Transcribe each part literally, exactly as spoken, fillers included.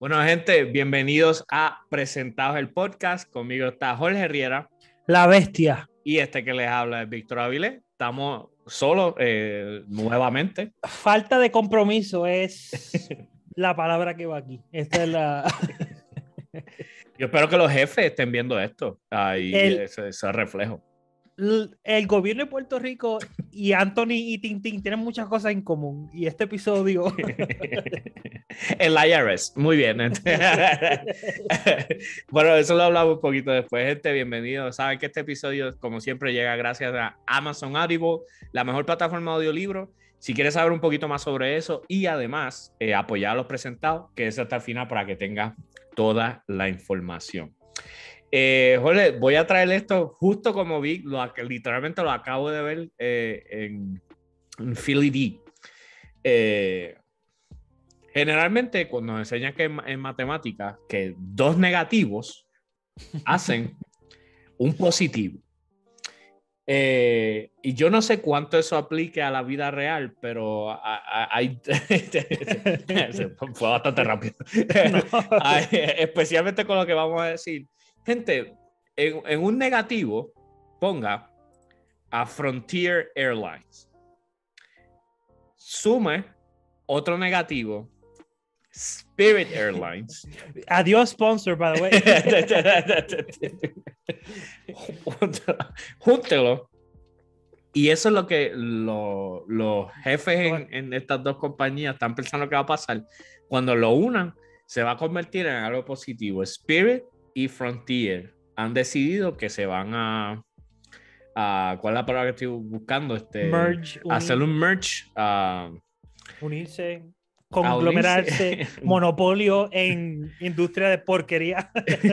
Bueno, gente, bienvenidos a Presentados el Podcast. Conmigo está Jorge Riera. La bestia. Y este que les habla es Víctor Avilés. Estamos solos eh, nuevamente. Falta de compromiso es la palabra que va aquí. Esta es la... Yo espero que los jefes estén viendo esto. Ahí el... ese, ese reflejo. El gobierno de Puerto Rico y Anthony y Tintín tienen muchas cosas en común. Y este episodio... El I R S. Muy bien. Bueno, eso lo hablamos un poquito después. Gente, bienvenidos. Saben que este episodio, como siempre, llega gracias a Amazon Audible, la mejor plataforma de audiolibro. Si quieres saber un poquito más sobre eso y además eh, apoyar a los presentados, que es hasta el final para que tengas toda la información. Eh, Jorge, voy a traer esto justo como vi, lo, literalmente lo acabo de ver eh, en, en Philly D. Eh, generalmente cuando nos enseñan que en, en matemáticas que dos negativos hacen un positivo. Eh, y yo no sé cuánto eso aplique a la vida real, pero hay fue bastante rápido. No. Hay, especialmente con lo que vamos a decir. Gente, en, en un negativo, ponga a Frontier Airlines. Sume otro negativo, Spirit Airlines. Adiós, sponsor, by the way. Júntelo. Y eso es lo que lo, los jefes en, en estas dos compañías están pensando que va a pasar. Cuando lo unan, se va a convertir en algo positivo. Spirit y Frontier han decidido que se van a, a ¿cuál es la palabra que estoy buscando? Este, merge, hacer un merge. Uh, unirse, conglomerarse, monopolio en industria de porquería.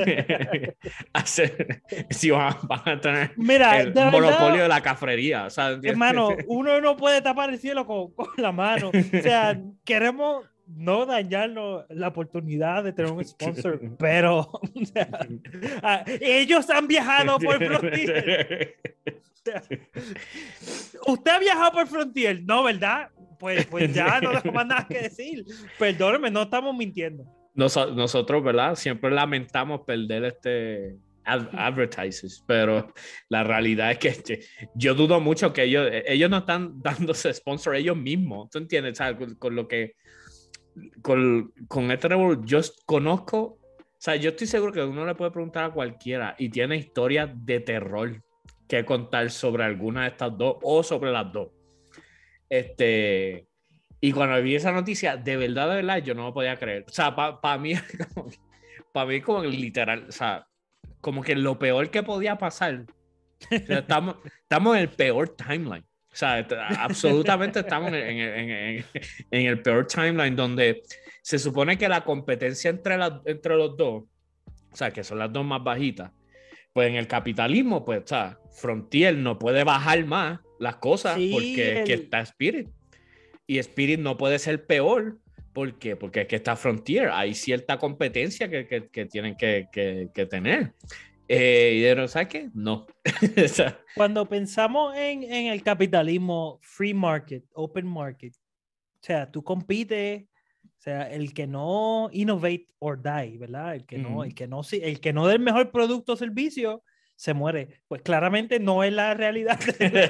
hacer, si van, van a tener Mira, el de monopolio verdad, de la cafrería. O sea, hermano, uno no puede tapar el cielo con, con la mano. O sea, queremos no dañarnos la oportunidad de tener un sponsor, pero o sea, uh, ellos han viajado por Frontier. O sea, ¿usted ha viajado por Frontier? No, ¿verdad? Pues, pues ya no tengo más nada que decir. Perdóneme, no estamos mintiendo. Nos, nosotros, ¿verdad? Siempre lamentamos perder este ad, advertisers, pero la realidad es que este, yo dudo mucho que ellos, ellos no están dándose sponsor ellos mismos. ¿Tú entiendes? ¿Sabes? Con, con lo que Con, con este revolver, yo conozco, o sea, yo estoy seguro que uno le puede preguntar a cualquiera y tiene historias de terror que contar sobre alguna de estas dos o sobre las dos. Este, y cuando vi esa noticia, de verdad, de verdad, yo no lo podía creer. O sea, para pa mí, para mí, como literal, o sea, como que lo peor que podía pasar. O sea, estamos, estamos en el peor timeline. O sea, absolutamente estamos en, en, en, en el peor timeline donde se supone que la competencia entre, la, entre los dos, o sea, que son las dos más bajitas, pues en el capitalismo, pues, o sea, Frontier no puede bajar más las cosas sí, porque el... que está Spirit. Y Spirit no puede ser peor. ¿Por qué? Porque es que está Frontier. Hay cierta competencia que, que, que tienen que, que, que tener. Eh, y de ¿sabes qué? No. O sea, cuando pensamos en, en el capitalismo, free market, open market, o sea, tú compites, o sea, el que no innovate or die, ¿verdad? El que no, mm. el que no, el que no dé el mejor producto o servicio, se muere. Pues claramente no es la realidad.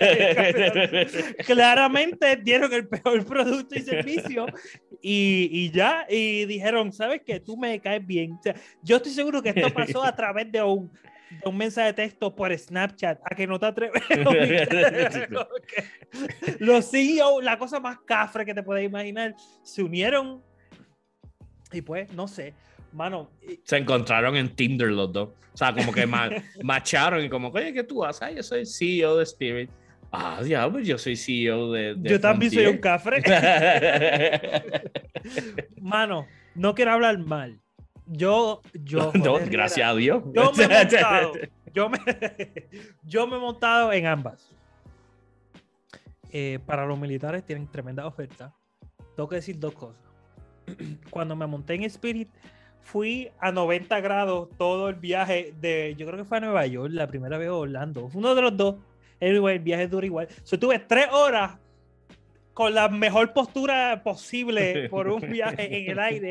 Claramente dieron el peor producto y servicio y, y ya, y dijeron, ¿sabes qué? Tú me caes bien. O sea, yo estoy seguro que esto pasó a través de un, de un mensaje de texto por Snapchat, a que no te atreves. Los C E O, la cosa más cafre que te puedes imaginar, se unieron y pues, no sé. Mano, se encontraron en Tinder los dos. O sea, como que ma macharon y como, oye, ¿qué tú haces? Ah, yo soy C E O de Spirit. Ah, diablo, yo soy C E O de, de yo también soy un cafre. Mano, no quiero hablar mal. Yo, yo. No, no, gracias a Dios. Yo me he montado. Yo me, yo me he montado en ambas. Eh, para los militares tienen tremenda oferta. Tengo que decir dos cosas. Cuando me monté en Spirit, fui a noventa grados todo el viaje de, yo creo que fue a Nueva York, la primera vez a Orlando. Fue uno de los dos. Anyway, el viaje dura igual. So, tuve tres horas con la mejor postura posible por un viaje en el aire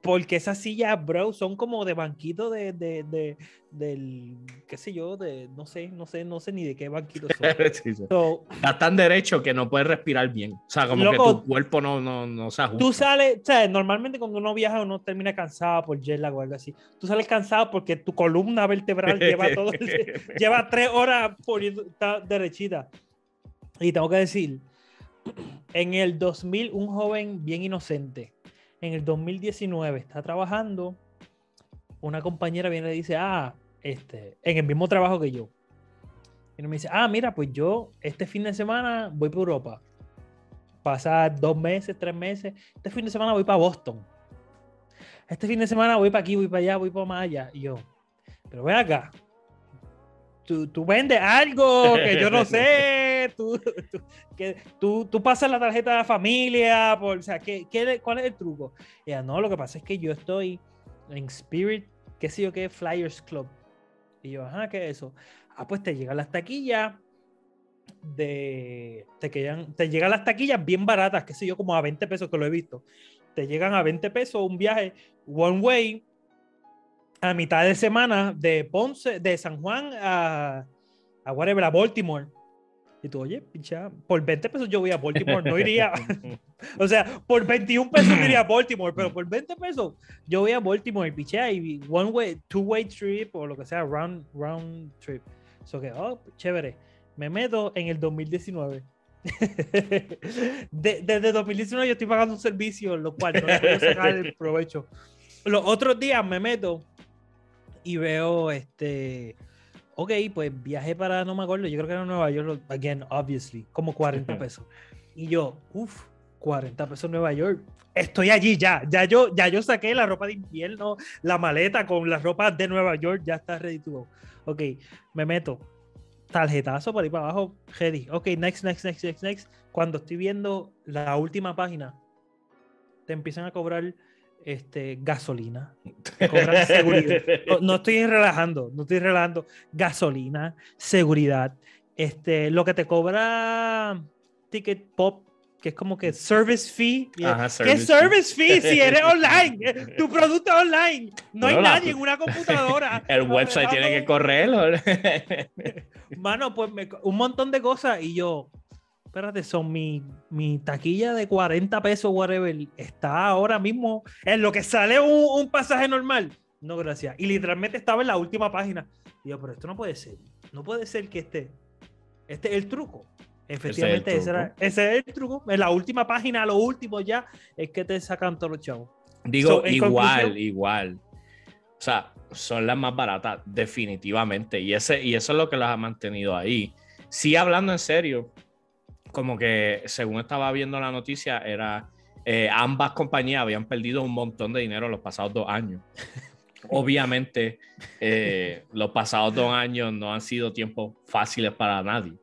porque esas sillas, bro, son como de banquito de, de, de, del, qué sé yo, de, no sé, no sé, no sé ni de qué banquito son. Sí, sí. So, Estás tan derecho que no puedes respirar bien. O sea, como que loco, tu cuerpo no, no, no se ajusta. tú sales, o sea, normalmente cuando uno viaja uno termina cansado por jet lag o algo así. Tú sales cansado porque tu columna vertebral lleva todo, lleva tres horas poniendo, está derechita. Y tengo que decir, en el dos mil, un joven bien inocente, en el dos mil diecinueve está trabajando, una compañera viene y le dice, ah, este, en el mismo trabajo que yo. Y me dice, ah, mira, pues yo este fin de semana voy para Europa. Pasa dos meses, tres meses. Este fin de semana voy para Boston. Este fin de semana voy para aquí, voy para allá, voy para más allá. Y yo, pero ven acá. Tú, tú vendes algo que yo no sé. Tú, tú, que, tú, tú pasas la tarjeta de la familia. Por, o sea, ¿qué, qué, ¿cuál es el truco? Y ella, no, lo que pasa es que yo estoy en Spirit, qué sé yo qué, Flyers Club. Y yo, ajá, ¿qué es eso? Ah, pues te llegan las taquillas de... Te, quedan, te llegan las taquillas bien baratas, qué sé yo, como a veinte pesos, que lo he visto. Te llegan a veinte pesos un viaje one way a mitad de semana de Ponce, de San Juan a, a whatever, a Baltimore. Y tú, oye, picha, por veinte pesos yo voy a Baltimore, no iría. O sea, por veintiún pesos no iría a Baltimore, pero por veinte pesos yo voy a Baltimore, picha, y one way, two way trip o lo que sea, round, round trip. So que, oh, chévere. Me meto en el dos mil diecinueve. De, desde dos mil diecinueve yo estoy pagando un servicio, lo cual no le puedo sacar el provecho. Los otros días me meto y veo este. Ok, pues viajé para, no me acuerdo, yo creo que era Nueva York, again, obviously, como cuarenta pesos. Y yo, uff, cuarenta pesos Nueva York. Estoy allí ya, ya yo, ya yo saqué la ropa de invierno, la maleta con las ropas de Nueva York, ya está ready to go. Ok, me meto, tarjetazo por ahí para abajo, ready. Ok, next, next, next, next, next. Cuando estoy viendo la última página, te empiezan a cobrar este, gasolina, te cobran seguridad. No, no estoy relajando, no estoy relajando. Gasolina, seguridad, este, lo que te cobra Ticket Pop, que es como que service fee. Ajá, ¿Qué service service fee? Si eres online, tu producto es online, no Bueno, hay la- nadie en una computadora. El website tiene que correrlo. Mano, pues me, un montón de cosas y yo, espérate, son mi, mi taquilla de cuarenta pesos, whatever, está ahora mismo en lo que sale un, un pasaje normal. No, gracias. Y literalmente estaba en la última página. Y yo, pero esto no puede ser. No puede ser que este, este es el truco. Efectivamente, Ese es el ese, era, truco. ese es el truco. En la última página, lo último ya, es que te sacan todos los chavos. Digo, So, en igual, conclusión, igual. O sea, son las más baratas, definitivamente. Y, ese, y eso es lo que las ha mantenido ahí. Sí, hablando en serio, como que según estaba viendo la noticia, era eh, ambas compañías habían perdido un montón de dinero en los pasados dos años. Obviamente, eh, los pasados dos años no han sido tiempos fáciles para nadie.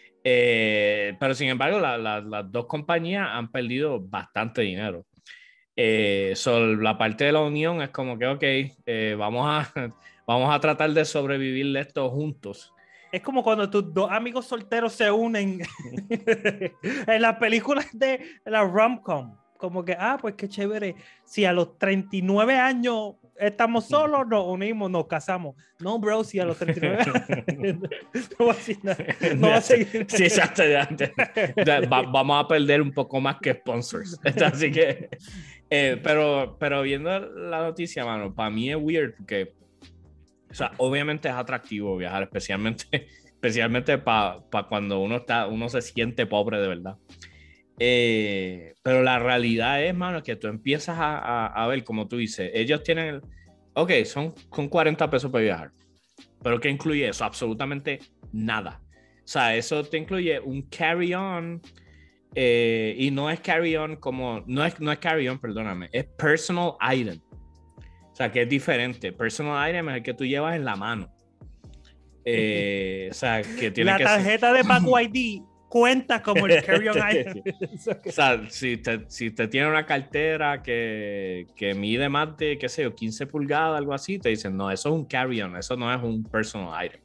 Eh, pero sin embargo, la, la, las dos compañías han perdido bastante dinero. Eh, so, la parte de la unión es como que, ok, eh, vamos, a, vamos a tratar de sobrevivir esto juntos. es como cuando tus dos amigos solteros se unen en las películas de la rom-com. Como que, ah, pues qué chévere. Si a los treinta y nueve años estamos solos, nos unimos, nos casamos. No, bro, si a los treinta y nueve años no va a seguir. No va a seguir. Sí, exacto. Va, vamos a perder un poco más que sponsors. Así que, eh, pero, pero viendo la noticia, mano, para mí es weird porque, o sea, obviamente es atractivo viajar, especialmente, especialmente para pa cuando uno está, uno se siente pobre de verdad. Eh, pero la realidad es, mano, que tú empiezas a, a, a ver, como tú dices, ellos tienen, ok, son, son cuarenta pesos para viajar, pero ¿qué incluye eso? Absolutamente nada. O sea, eso te incluye un carry-on, eh, y no es carry-on como, no es, no es carry-on, perdóname, es personal item. O sea, que es diferente. Personal item es el que tú llevas en la mano. Eh, o sea, que tiene la que tarjeta ser... de Paco I D cuenta como el carry-on item. O sea, si te, si te tiene una cartera que, que mide más de, qué sé yo, quince pulgadas, algo así, te dicen, no, eso es un carry-on, eso no es un personal item.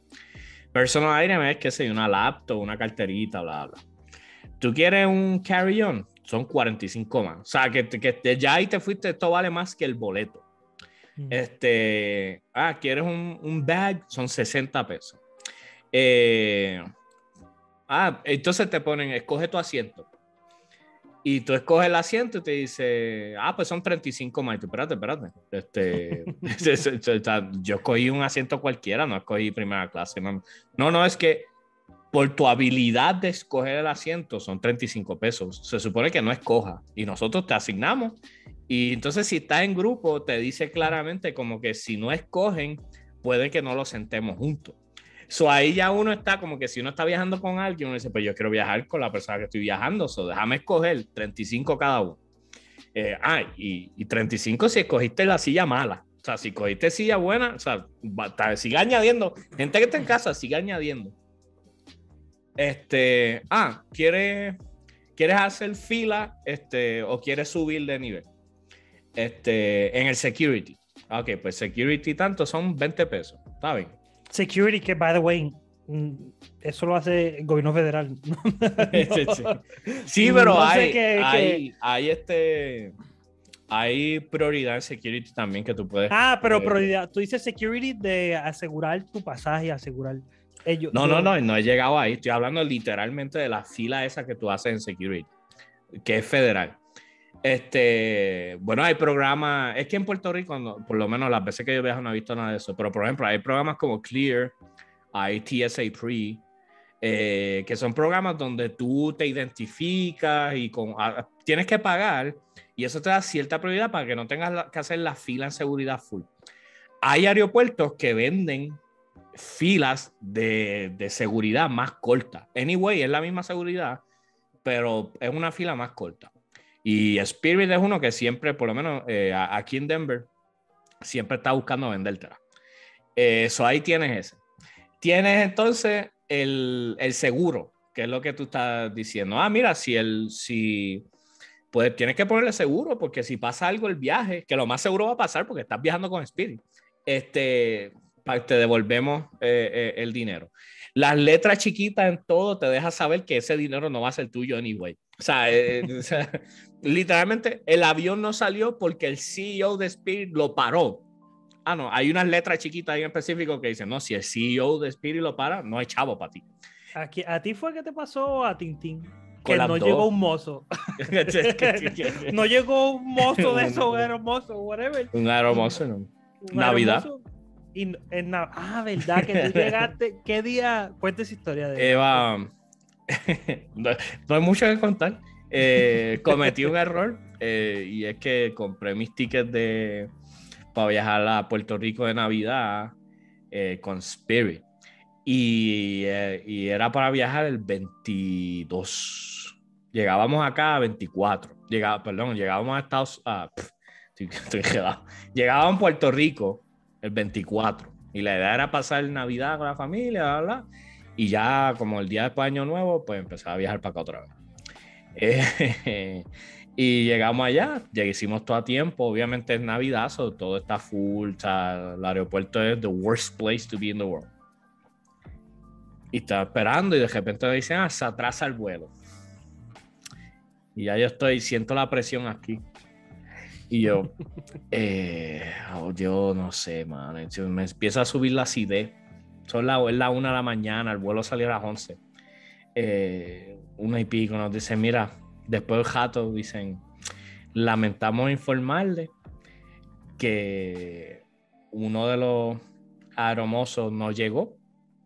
Personal item es, qué sé yo, una laptop, una carterita, bla, bla. ¿Tú quieres un carry-on? son cuarenta y cinco más. O sea, que, que te, ya ahí te fuiste, esto vale más que el boleto. Mm. Este, ah, ¿quieres un, un bag? Son sesenta pesos. Eh, ah, entonces te ponen, escoge tu asiento. Y tú escoges el asiento y te dice, ah, pues son treinta y cinco más. Y tú, espérate, espérate. Este, yo escogí un asiento cualquiera, no escogí primera clase. No, no, no, es que por tu habilidad de escoger el asiento son treinta y cinco pesos. Se supone que no escoja y nosotros te asignamos. Y entonces si estás en grupo, te dice claramente como que si no escogen, puede que no lo sentemos juntos. So, ahí ya uno está como que si uno está viajando con alguien, uno dice, pues yo quiero viajar con la persona que estoy viajando, so déjame escoger treinta y cinco cada uno. Eh, ah, y, y treinta y cinco si escogiste la silla mala. O sea, si escogiste silla buena, o sea, sigue añadiendo. Gente que está en casa, sigue añadiendo. Este, ah, ¿quieres, ¿quieres hacer fila este, o quieres subir de nivel? Este, en el security. Ok, pues security tanto son veinte pesos. Está bien. Security, que by the way, eso lo hace el gobierno federal. No, sí, sí. sí, pero no hay, que, hay, que... hay este hay prioridad en security también que tú puedes. Ah, pero eh, prioridad, tú dices security de asegurar tu pasaje, asegurar ellos. No, yo... no, no, no he llegado ahí. Estoy hablando literalmente de la fila esa que tú haces en security, que es federal. Este, bueno, hay programas, es que en Puerto Rico, no, por lo menos las veces que yo viajo no he visto nada de eso, pero por ejemplo hay programas como Clear, hay T S A Pre, eh, que son programas donde tú te identificas y con, a, tienes que pagar y eso te da cierta prioridad para que no tengas la, que hacer la fila en seguridad full. Hay aeropuertos que venden filas de, de seguridad más cortas. Anyway, es la misma seguridad, pero es una fila más corta. Y Spirit es uno que siempre, por lo menos eh, aquí en Denver, siempre está buscando vendértela. Eso eh, ahí tienes ese. Tienes entonces el, el seguro, que es lo que tú estás diciendo. Ah, mira, si el, si, pues tienes que ponerle seguro, porque si pasa algo el viaje, que lo más seguro va a pasar porque estás viajando con Spirit, este, te devolvemos eh, eh, el dinero. Las letras chiquitas en todo te deja saber que ese dinero no va a ser tuyo anyway. O sea, eh, o sea, literalmente el avión no salió porque el C E O de Spirit lo paró. Ah, no, hay unas letras chiquitas ahí en específico que dicen, no, si el C E O de Spirit lo para, no hay chavo para ti. Aquí, ¿a ti fue que te pasó a Tintín? Que no dos. Llegó un mozo. No llegó un mozo de esos aeromosos, whatever. Un aeromozo, no. Un Navidad. Aeromozo. Y en Nav- ah, ¿verdad? Que tú llegaste. ¿Qué día? Cuenta esa historia de Eva. no, no hay mucho que contar. Eh, cometí un error eh, y es que compré mis tickets de para viajar a Puerto Rico de Navidad eh, con Spirit y, eh, y era para viajar el veintidós. Llegábamos acá a veinticuatro. Llegaba, perdón, llegábamos a Estados ah, pff, estoy, estoy quedado. Llegábamos a Puerto Rico el veinticuatro y la idea era pasar Navidad con la familia, bla, bla, y ya como el día después de Año Nuevo, pues empezaba a viajar para acá otra vez. Eh, y llegamos allá, ya hicimos todo a tiempo, obviamente es Navidad, so todo está full, o sea, el aeropuerto es the worst place to be in the world. Y estaba esperando y de repente me dicen, ah, se atrasa el vuelo. Y ya yo estoy, siento la presión aquí. Y yo, eh, oh, yo no sé, man. Me empieza a subir la acidez. Son la, es la una de la mañana, el vuelo salió a las once. Eh, una y pico nos dicen, mira, después del jato dicen, lamentamos informarle que uno de los aeromosos no llegó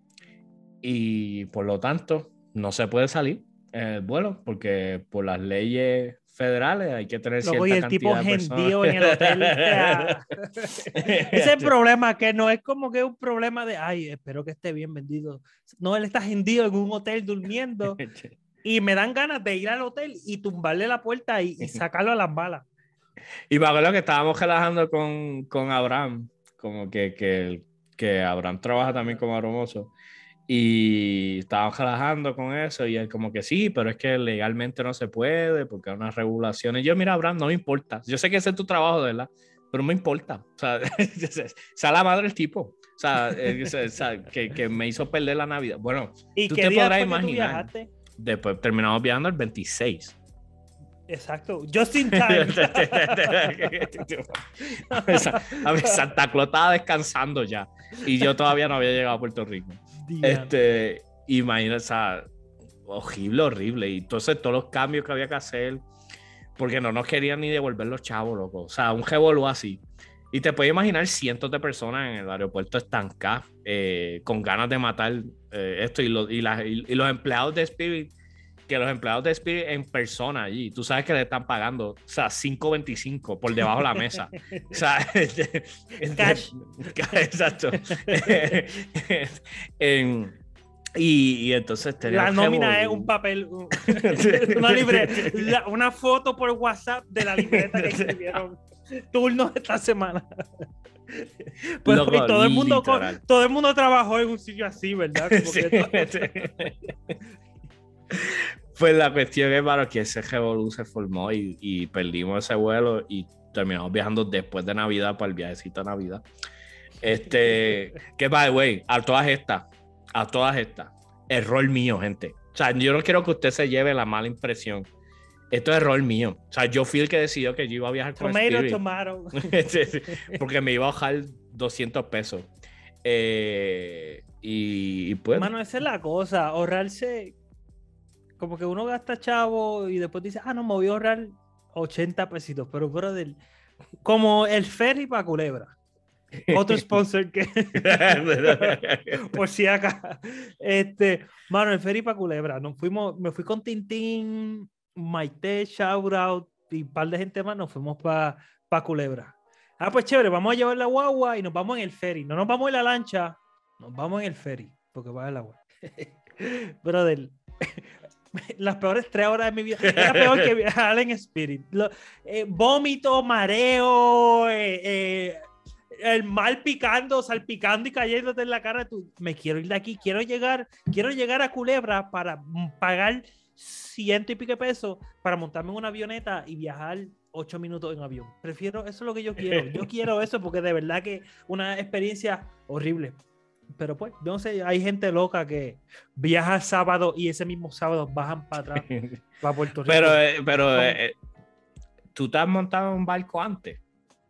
y por lo tanto no se puede salir en el vuelo porque por las leyes federales hay que tener Luego, cierta y el cantidad tipo de gentío personas. en el hotel. O sea, ese problema que no es como que un problema de, ay, espero que esté bien vendido. No, él está hendido en un hotel durmiendo y me dan ganas de ir al hotel y tumbarle la puerta y, y sacarlo a las balas. Y me acuerdo que estábamos relajando con, con Abraham, como que, que, que Abraham trabaja también como aromoso. Y estábamos relajando con eso y él como que sí, pero es que legalmente no se puede porque hay unas regulaciones. Y yo, mira, Abraham, no me importa. Yo sé que ese es tu trabajo, de verdad, pero no me importa. O sea, sea la madre del tipo. O sea, eh, o sea que, que me hizo perder la Navidad. Bueno, ¿y tú qué te día podrás fue imaginar. Que tú viajaste? Después terminamos viajando el veintiséis. Exacto, just in time. A ver, Santa Claus estaba descansando ya y yo todavía no había llegado a Puerto Rico. Este, imagínate, o sea, horrible, horrible. Y entonces todos los cambios que había que hacer, porque no nos querían ni devolver los chavos, loco. O sea, un revolú así. Y te puedes imaginar cientos de personas en el aeropuerto estancadas, eh, con ganas de matar eh, esto. Y, lo, y, la, y, y los empleados de Spirit, que los empleados de Spirit en persona allí, tú sabes que le están pagando, o sea, cinco veinticinco por debajo de la mesa. O sea, este, cash. Exacto. en, y, y entonces la nómina es un papel, un, una libreta, una foto por WhatsApp de la libreta que escribieron turnos esta semana. Pues, Loco, y todo el mundo todo el mundo trabajó en un sitio así, ¿verdad? Como sí, que sí. Pues la cuestión es, para que ese revolú se formó y, y perdimos ese vuelo y terminamos viajando después de Navidad para el viajecito de Navidad. Este, que by the way, a todas estas, a todas estas, error mío, gente. O sea, yo no quiero que usted se lleve la mala impresión. Esto es error mío. O sea, yo fui el que decidió que yo iba a viajar con tomato, Spirit. tomato. Sí, sí, porque me iba a bajar doscientos pesos. Eh, y, y pues... Mano, esa es la cosa, ahorrarse... Como que uno gasta chavo y después dice, ah, no, me voy a ahorrar ochenta pesitos. Pero, brother, como el ferry para Culebra. Otro sponsor que... Por si acá. Este, mano, el ferry para Culebra. Nos fuimos, me fui con Tintín, Maite, shout out y un par de gente más. Nos fuimos para pa Culebra. Ah, pues chévere, vamos a llevar la guagua y nos vamos en el ferry. No nos vamos en la lancha, nos vamos en el ferry. Porque va el agua. Brother... Las peores tres horas de mi vida. Era peor que viajar en Spirit. Lo, eh, vómito, mareo, eh, eh, el mal picando, salpicando y cayéndote en la cara. Tú, me quiero ir de aquí, quiero llegar, quiero llegar a Culebra para pagar ciento y pico de pesos para montarme en una avioneta y viajar ocho minutos en avión. Prefiero, eso es lo que yo quiero. Yo quiero eso porque de verdad que una experiencia horrible. Pero pues, no sé, hay gente loca que viaja sábado y ese mismo sábado bajan para atrás, para Puerto Rico. Pero, eh, pero eh, ¿tú te has montado en un barco antes?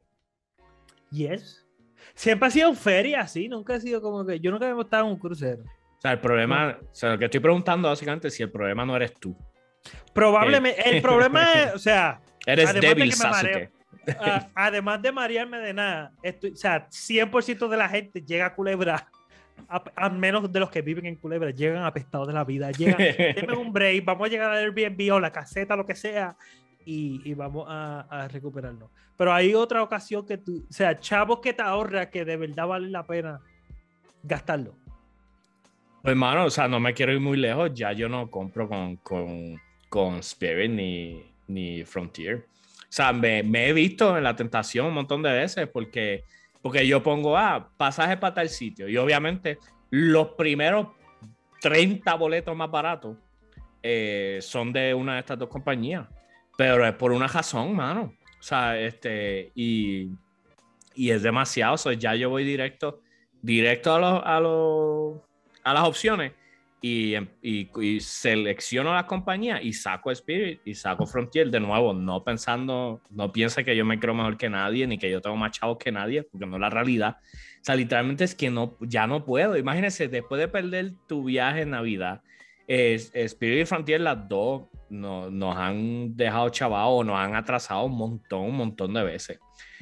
Yes. Siempre ha sido un ferry así, nunca ha sido como que... Yo nunca me he montado en un crucero. O sea, el problema... No. O sea, lo que estoy preguntando básicamente es si el problema no eres tú. Probablemente. Eh, el problema es, o sea... Eres débil, Sasuke. Uh, además de marearme de nada, estoy, o sea, cien por ciento de la gente llega a Culebra, a, a menos de los que viven en Culebra, llegan apestados de la vida, llegan, denme un break, vamos a llegar al Airbnb o la caseta, lo que sea, y, y vamos a, a recuperarnos. Pero hay otra ocasión que tú, o sea, chavos que te ahorra que de verdad vale la pena gastarlo. Pues hermano, o sea, no me quiero ir muy lejos, ya yo no compro con, con, con Spirit ni, ni Frontier. O sea, me, me he visto en la tentación un montón de veces porque, porque yo pongo, ah, pasaje para tal sitio. Y obviamente los primeros treinta boletos más baratos eh, son de una de estas dos compañías. Pero es por una razón, mano. O sea, este, y, y es demasiado. O sea, ya yo voy directo, directo a, los, a, los, a las opciones. Y, y, y selecciono las compañías y saco Spirit y saco Frontier de nuevo, no pensando, no piense que yo me creo mejor que nadie ni que yo tengo más chavos que nadie, porque no es la realidad. O sea, literalmente es que no, ya no puedo. Imagínense, después de perder tu viaje en Navidad, eh, Spirit y Frontier, las dos no, nos han dejado chavados, nos han atrasado un montón, un montón de veces.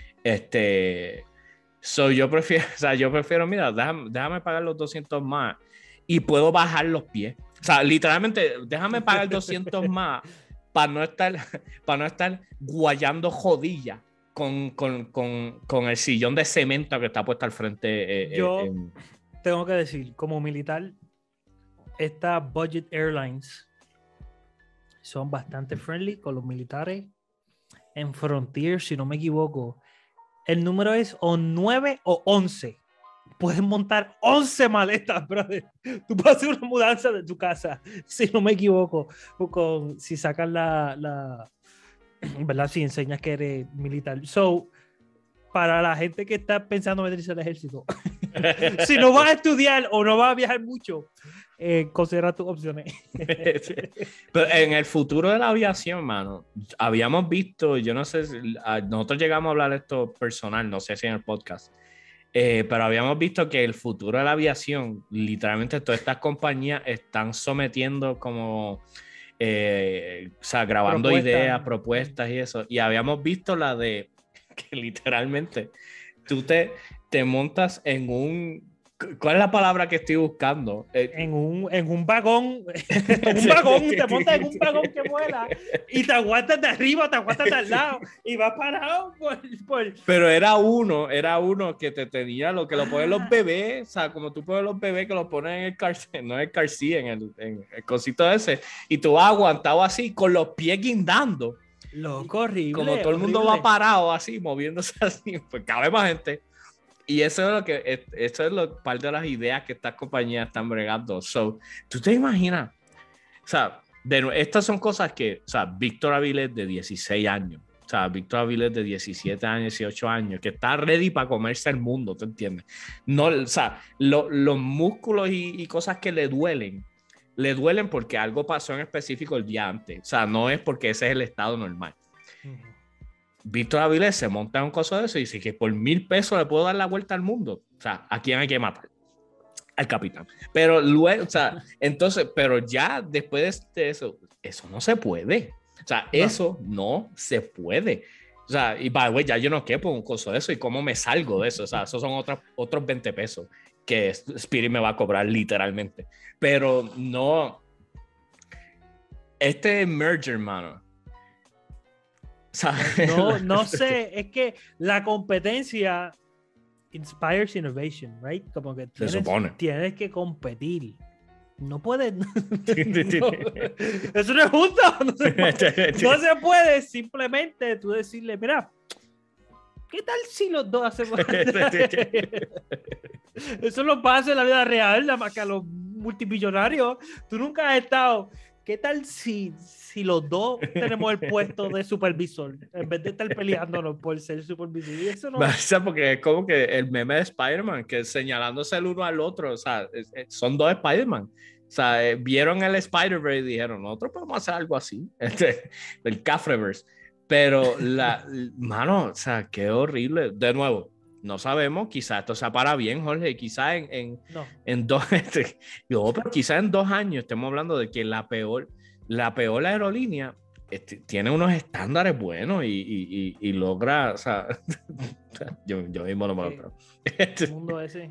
Este, so yo prefiero, o sea, yo prefiero, mira, déjame, déjame pagar los doscientos más y puedo bajar los pies. O sea, literalmente, déjame pagar doscientos más para no estar, para no estar guayando jodilla con, con, con, con el sillón de cemento que está puesto al frente. Eh, Yo eh, tengo que decir, como militar, estas Budget Airlines son bastante friendly con los militares. En Frontier, si no me equivoco, el número es o nueve o once. Puedes montar once maletas, brother. Tú puedes hacer una mudanza de tu casa, si no me equivoco, con, si sacas la, la, ¿verdad? Si enseñas que eres militar. So, para la gente que está pensando meterse al ejército, si no vas a estudiar o no vas a viajar mucho, eh, considera tus opciones. Pero en el futuro de la aviación, mano, habíamos visto, yo no sé, si, nosotros llegamos a hablar de esto personal, no sé si en el podcast, eh, pero habíamos visto que el futuro de la aviación, literalmente todas estas compañías están sometiendo como, eh, o sea, grabando Propuesta. ideas, propuestas y eso, y habíamos visto la de que literalmente tú te, te montas en un... ¿Cuál es la palabra que estoy buscando? Eh, En un, en un vagón, en un vagón, te montas en un vagón que vuela y te aguantas de arriba, te aguantas de al lado y vas parado por, por... Pero era uno, era uno que te tenía lo que lo ponen los bebés, o sea, como tú pones los bebés que lo ponen en el car, no en el car seat, en el, en el cosito ese, y tú vas aguantado así, con los pies guindando. Loco, horrible. Como todo el mundo horrible. va parado así, moviéndose así, pues cabe más gente. Y eso es lo que, eso es lo, parte de las ideas que estas compañías están bregando. So, ¿tú te imaginas? O sea, de, estas son cosas que, o sea, Víctor Avilés de dieciséis años, o sea, Víctor Avilés de diecisiete años, dieciocho años, que está ready para comerse el mundo, ¿te entiendes? No, o sea, lo, los músculos y, y cosas que le duelen, le duelen porque algo pasó en específico el día antes. O sea, no es porque ese es el estado normal. Uh-huh. Víctor Avilés se monta en un coso de eso y dice que por mil pesos le puedo dar la vuelta al mundo. O sea, ¿a quién hay que matar? Al capitán. Pero luego, o sea, entonces, pero ya después de eso, eso no se puede. O sea, no. Eso no se puede. O sea, y by the way, ya yo no quepo un coso de eso y cómo me salgo de eso. O sea, esos son otros, otros veinte pesos que Spirit me va a cobrar literalmente. Pero no. Este merger, hermano. No, no sé, es que la competencia inspires innovation, right? Como que tienes, se supone. Tienes que competir. No puedes. No, eso no es justo. No se, puede, no se puede simplemente tú decirle, mira, ¿qué tal si los dos hacemos? Eso lo pasa en la vida real, nada más que a los multimillonarios. Tú nunca has estado. ¿Qué tal si, si los dos tenemos el puesto de supervisor en vez de estar peleándonos por ser supervisor? Y eso no... O sea, porque es como que el meme de Spider-Man, que señalándose el uno al otro, o sea, es, es, son dos Spider-Man. O sea, eh, vieron el Spider-Verse y dijeron, nosotros podemos hacer algo así, este, el Cafreverse. Pero, la, mano, o sea, qué horrible. De nuevo, no sabemos, quizás esto sea para bien, Jorge, quizás en, en, no. en dos, este, yo, pero quizás en dos años estemos hablando de que la peor, la peor aerolínea este, tiene unos estándares buenos y, y, y, y logra, o sea, yo, yo mismo no me lo creo. El mundo ese.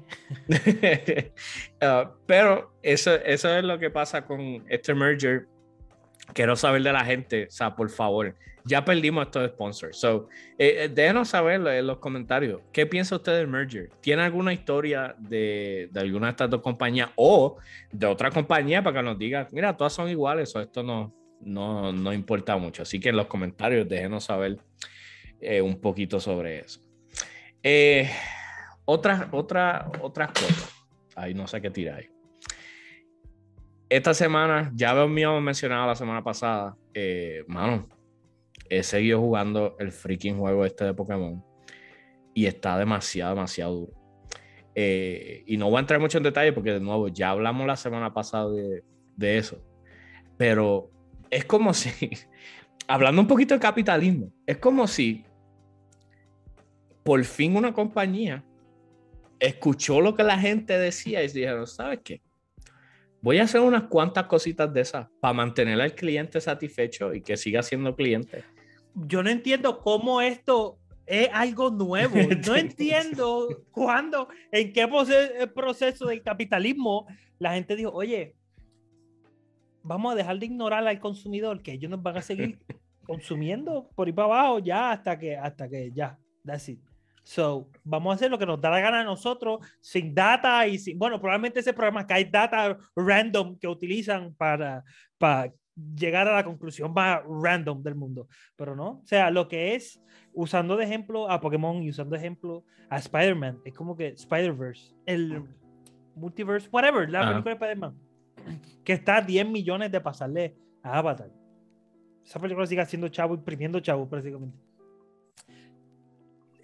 uh, pero eso, eso es lo que pasa con este merger. Quiero saber de la gente, o sea, por favor, ya perdimos estos sponsors. So, eh, déjenos saber en los comentarios, ¿qué piensa usted del merger? ¿Tiene alguna historia de, de alguna de estas dos compañías o de otra compañía para que nos diga, mira, todas son iguales o esto no, no, no importa mucho? Así que en los comentarios déjenos saber eh, un poquito sobre eso. Eh, otras, otra, otras cosas. Ay, no sé qué tirar ahí. Esta semana, ya habíamos mencionado la semana pasada, eh, mano, he seguido jugando el freaking juego este de Pokémon y está demasiado, demasiado duro. Eh, y no voy a entrar mucho en detalle porque, de nuevo, ya hablamos la semana pasada de, de eso. Pero es como si, hablando un poquito de capitalismo, es como si por fin una compañía escuchó lo que la gente decía y dijeron, ¿sabes qué? Voy a hacer unas cuantas cositas de esas para mantener al cliente satisfecho y que siga siendo cliente. Yo no entiendo cómo esto es algo nuevo. No entiendo cuándo, en qué proceso del capitalismo la gente dijo, oye, vamos a dejar de ignorar al consumidor, que ellos nos van a seguir consumiendo por ahí para abajo ya hasta que, hasta que ya, that's it. So, vamos a hacer lo que nos da la gana a nosotros, sin data y sin... Bueno, probablemente ese programa que hay data random que utilizan para, para llegar a la conclusión más random del mundo. Pero no, o sea, lo que es, usando de ejemplo a Pokémon y usando de ejemplo a Spider-Man, es como que Spider-Verse, el multiverse, whatever, la uh-huh. película de Spider-Man, que está a diez millones de pasarle a Avatar. Esa película sigue haciendo chavo, imprimiendo chavo prácticamente.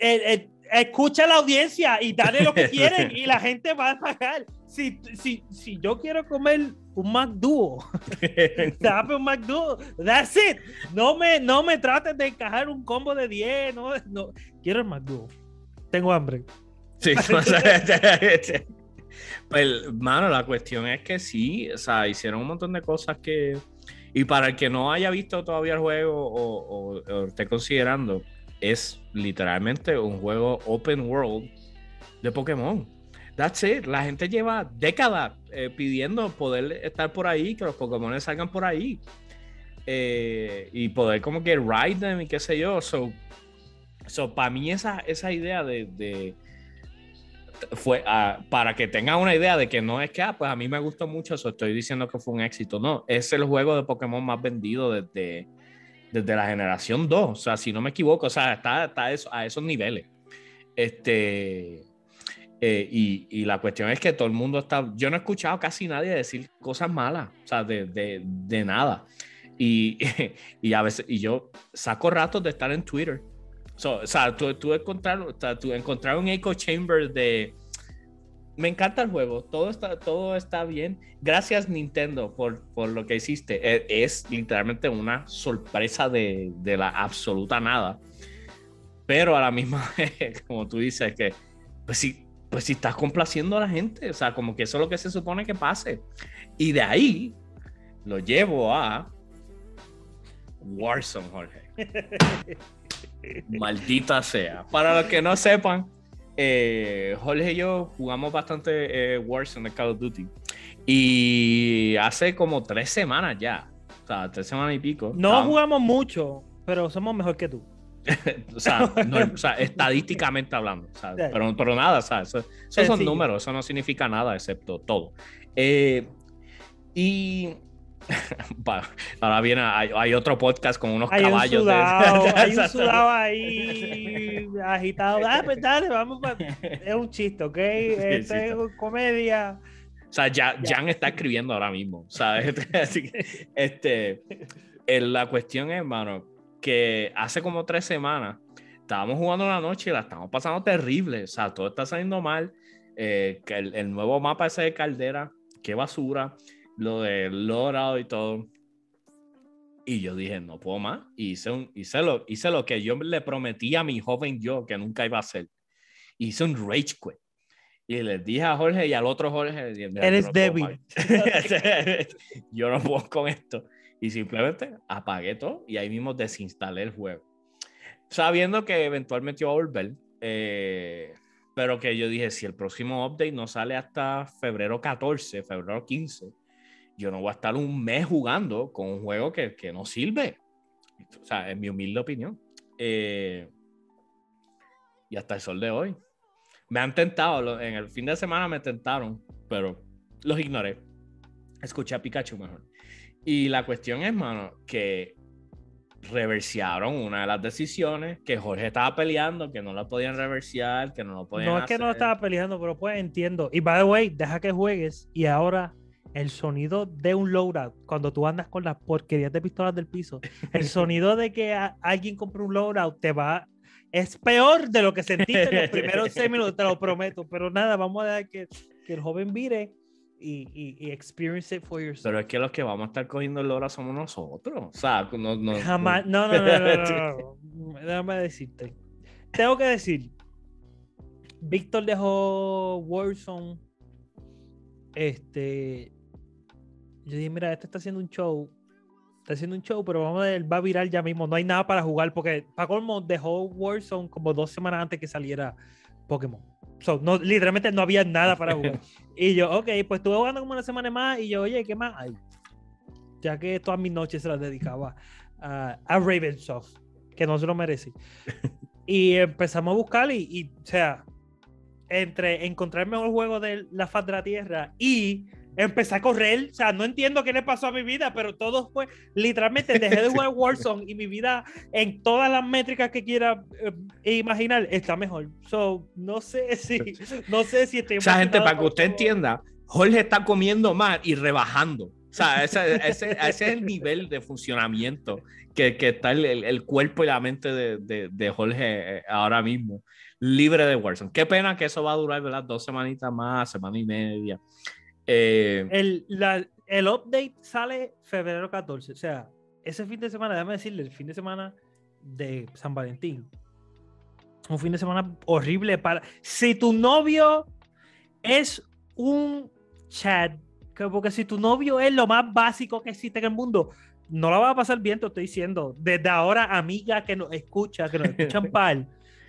eh, eh, escucha a la audiencia y dale lo que quieren y la gente va a pagar. Si, si, si yo quiero comer un McDuo, dame un McDuo, that's it. No me, no me trates de encajar un combo de diez, no, no. Quiero el McDuo. Tengo hambre. Sí, pues, mano, la cuestión es que sí, o sea, hicieron un montón de cosas que... Y para el que no haya visto todavía el juego o, o, o esté considerando, es literalmente un juego open world de Pokémon. That's it. La gente lleva décadas eh, pidiendo poder estar por ahí, que los Pokémon salgan por ahí. Eh, y poder como que ride them y qué sé yo. So, so para mí esa, esa idea de... de fue uh, para que tengan una idea de que no es que ah, pues a mí me gustó mucho eso, estoy diciendo que fue un éxito. No, es el juego de Pokémon más vendido desde, desde la generación dos. O sea, si no me equivoco, o sea, está, está eso, a esos niveles. Este... Eh, y, y la cuestión es que todo el mundo está... Yo no he escuchado casi nadie decir cosas malas, o sea, de, de, de nada. Y, y a veces... Y yo saco ratos de estar en Twitter. So, o sea, tú, tú, encontrar, tú encontrar un echo chamber de... Me encanta el juego, todo está, todo está bien. Gracias, Nintendo, por, por lo que hiciste. Es, es literalmente una sorpresa de, de la absoluta nada. Pero a la misma vez, como tú dices, que... Pues sí, pues si estás complaciendo a la gente, o sea, como que eso es lo que se supone que pase. Y de ahí lo llevo a Warzone, Jorge. Maldita sea. Para los que no sepan, eh, Jorge y yo jugamos bastante eh, Warzone de Call of Duty. Y hace como tres semanas ya, o sea, tres semanas y pico. No estábamos... jugamos mucho, pero somos mejor que tú. o, sea, no, o sea, estadísticamente hablando, o sea, pero, pero nada, o sea, eso, esos son números, eso no significa nada excepto todo. Eh, y ahora viene, hay, hay otro podcast con unos hay caballos. Un sudado, de... hay un sudado ahí agitado. Ah, pues dale, vamos. Pa... Es un chiste, ¿ok? Esto sí, es sí, comedia. O sea, ya, ya. Jan está escribiendo ahora mismo, ¿sabes? Así que, este, la cuestión es, hermano, que hace como tres semanas estábamos jugando una noche y la estamos pasando terrible, o sea, todo está saliendo mal, eh, que el, el nuevo mapa ese de Caldera, qué basura, lo del loadout y todo, y yo dije, no puedo más, y hice, un, hice, lo, hice lo que yo le prometí a mi joven yo que nunca iba a hacer, hice un rage quit, y les dije a Jorge y al otro Jorge, eres no débil, yo no puedo con esto. Y simplemente apagué todo y ahí mismo desinstalé el juego. Sabiendo que eventualmente iba a volver. Eh, pero que yo dije, si el próximo update no sale hasta febrero catorce, febrero quince, yo no voy a estar un mes jugando con un juego que, que no sirve. O sea, en mi humilde opinión. Eh, y hasta el sol de hoy. Me han tentado, en el fin de semana me tentaron, pero los ignoré. Escuché a Pikachu mejor. Y la cuestión es, mano, que reversearon una de las decisiones que Jorge estaba peleando, que no la podían reversear, que no lo podían No es hacer. que no estaba peleando, pero pues entiendo. Y by the way, deja que juegues y ahora el sonido de un loadout, cuando tú andas con las porquerías de pistolas del piso, el sonido de que a, alguien compre un loadout te va... Es peor de lo que sentiste en los primeros seis minutos, te lo prometo. Pero nada, vamos a dejar que, que el joven vire y, y, y experience it for yourself. Pero es que los que vamos a estar cogiendo el logro somos nosotros. O sea, no... no Jamás... No, no, no, no, no, no. Déjame decirte. Tengo que decir, Víctor dejó Warzone. Este... Yo dije, mira, este está haciendo un show. Está haciendo un show, pero vamos a ver, va a virar ya mismo. No hay nada para jugar porque para colmo dejó Warzone como dos semanas antes que saliera Pokémon. So, no, literalmente no había nada para jugar. Y yo, ok, pues estuve jugando como una semana más y yo, oye, ¿qué más hay? Ya que todas mis noches se las dedicaba a, a Ravensoft, que no se lo merece. Y empezamos a buscar y, y, o sea, entre encontrar el mejor juego de la faz de la Tierra y empecé a correr, o sea, no entiendo qué le pasó a mi vida, pero todo fue, literalmente dejé de jugar Warzone y mi vida en todas las métricas que quiera eh, imaginar está mejor. So, no sé si, no sé si estoy... O sea, gente, para que usted entienda, Jorge está comiendo más y rebajando. O sea, ese, ese, ese es el nivel de funcionamiento que, que está el, el, el cuerpo y la mente de, de, de Jorge eh, ahora mismo, libre de Warzone. Qué pena que eso va a durar, ¿verdad? Dos semanitas más, semana y media. Eh, el, la, el update sale febrero catorce. O sea, ese fin de semana, déjame decirle, el fin de semana de San Valentín. Un fin de semana horrible para... Si tu novio es un chat, porque si tu novio es lo más básico que existe en el mundo, no la va a pasar bien, te estoy diciendo. Desde ahora, amiga que nos escucha, que nos escuchan par,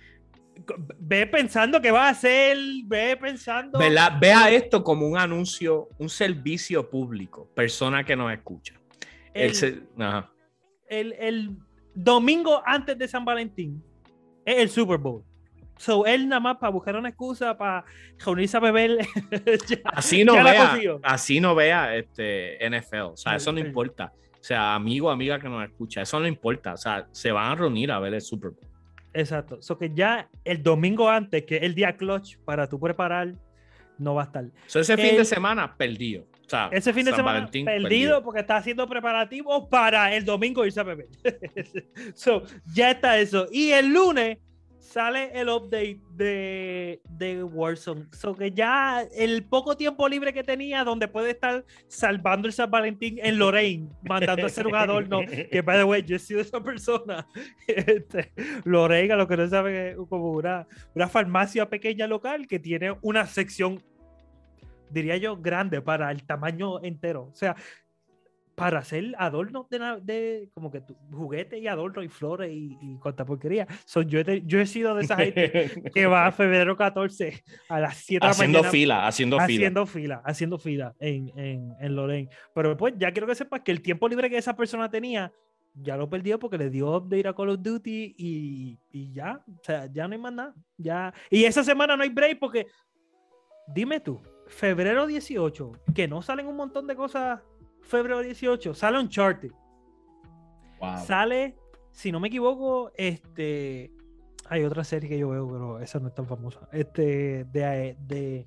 ve pensando que va a hacer, ve pensando... ¿verdad? Vea esto como un anuncio, un servicio público, persona que nos escucha. El, el, se... Ajá. el, el domingo antes de San Valentín es el Super Bowl. So, él nada más para buscar una excusa para reunirse a beber. ya, así no vea, así no vea este N F L. O sea, eso no importa. O sea, amigo o amiga que nos escucha, eso no importa. O sea, se van a reunir a ver el Super Bowl. Exacto. So que ya el domingo antes, que es el día clutch para tú preparar, no va a estar. So, ese el, fin de semana perdido. O sea, ese fin de San semana Valentín, perdido, perdido porque está haciendo preparativos para el domingo irse a beber. So, ya está eso. Y el lunes sale el update de, de Warzone. So que ya el poco tiempo libre que tenía, donde puede estar salvando el San Valentín en Lorraine, mandando a hacer un adorno, que by the way, yo he sido esa persona. Este, Lorraine, a lo que no saben, es como una, una farmacia pequeña local que tiene una sección, diría yo, grande para el tamaño entero. O sea, para hacer adornos de, de como que tu, juguetes y adornos y flores y, y cuanta porquería. So, yo, he, yo he sido de esa gente que va a febrero catorce a las siete de la haciendo mañana. Fila, haciendo fila. Haciendo fila, haciendo fila en, en, en Lorraine. Pero pues ya quiero que sepas que el tiempo libre que esa persona tenía, ya lo perdió porque le dio update a Call of Duty y, y ya, o sea, ya no hay más nada. Ya. Y esa semana no hay break porque, dime tú, febrero dieciocho, que no salen un montón de cosas. Febrero dieciocho, sale Uncharted. Wow. Sale, si no me equivoco, este. Hay otra serie que yo veo, pero esa no es tan famosa. Este, de. de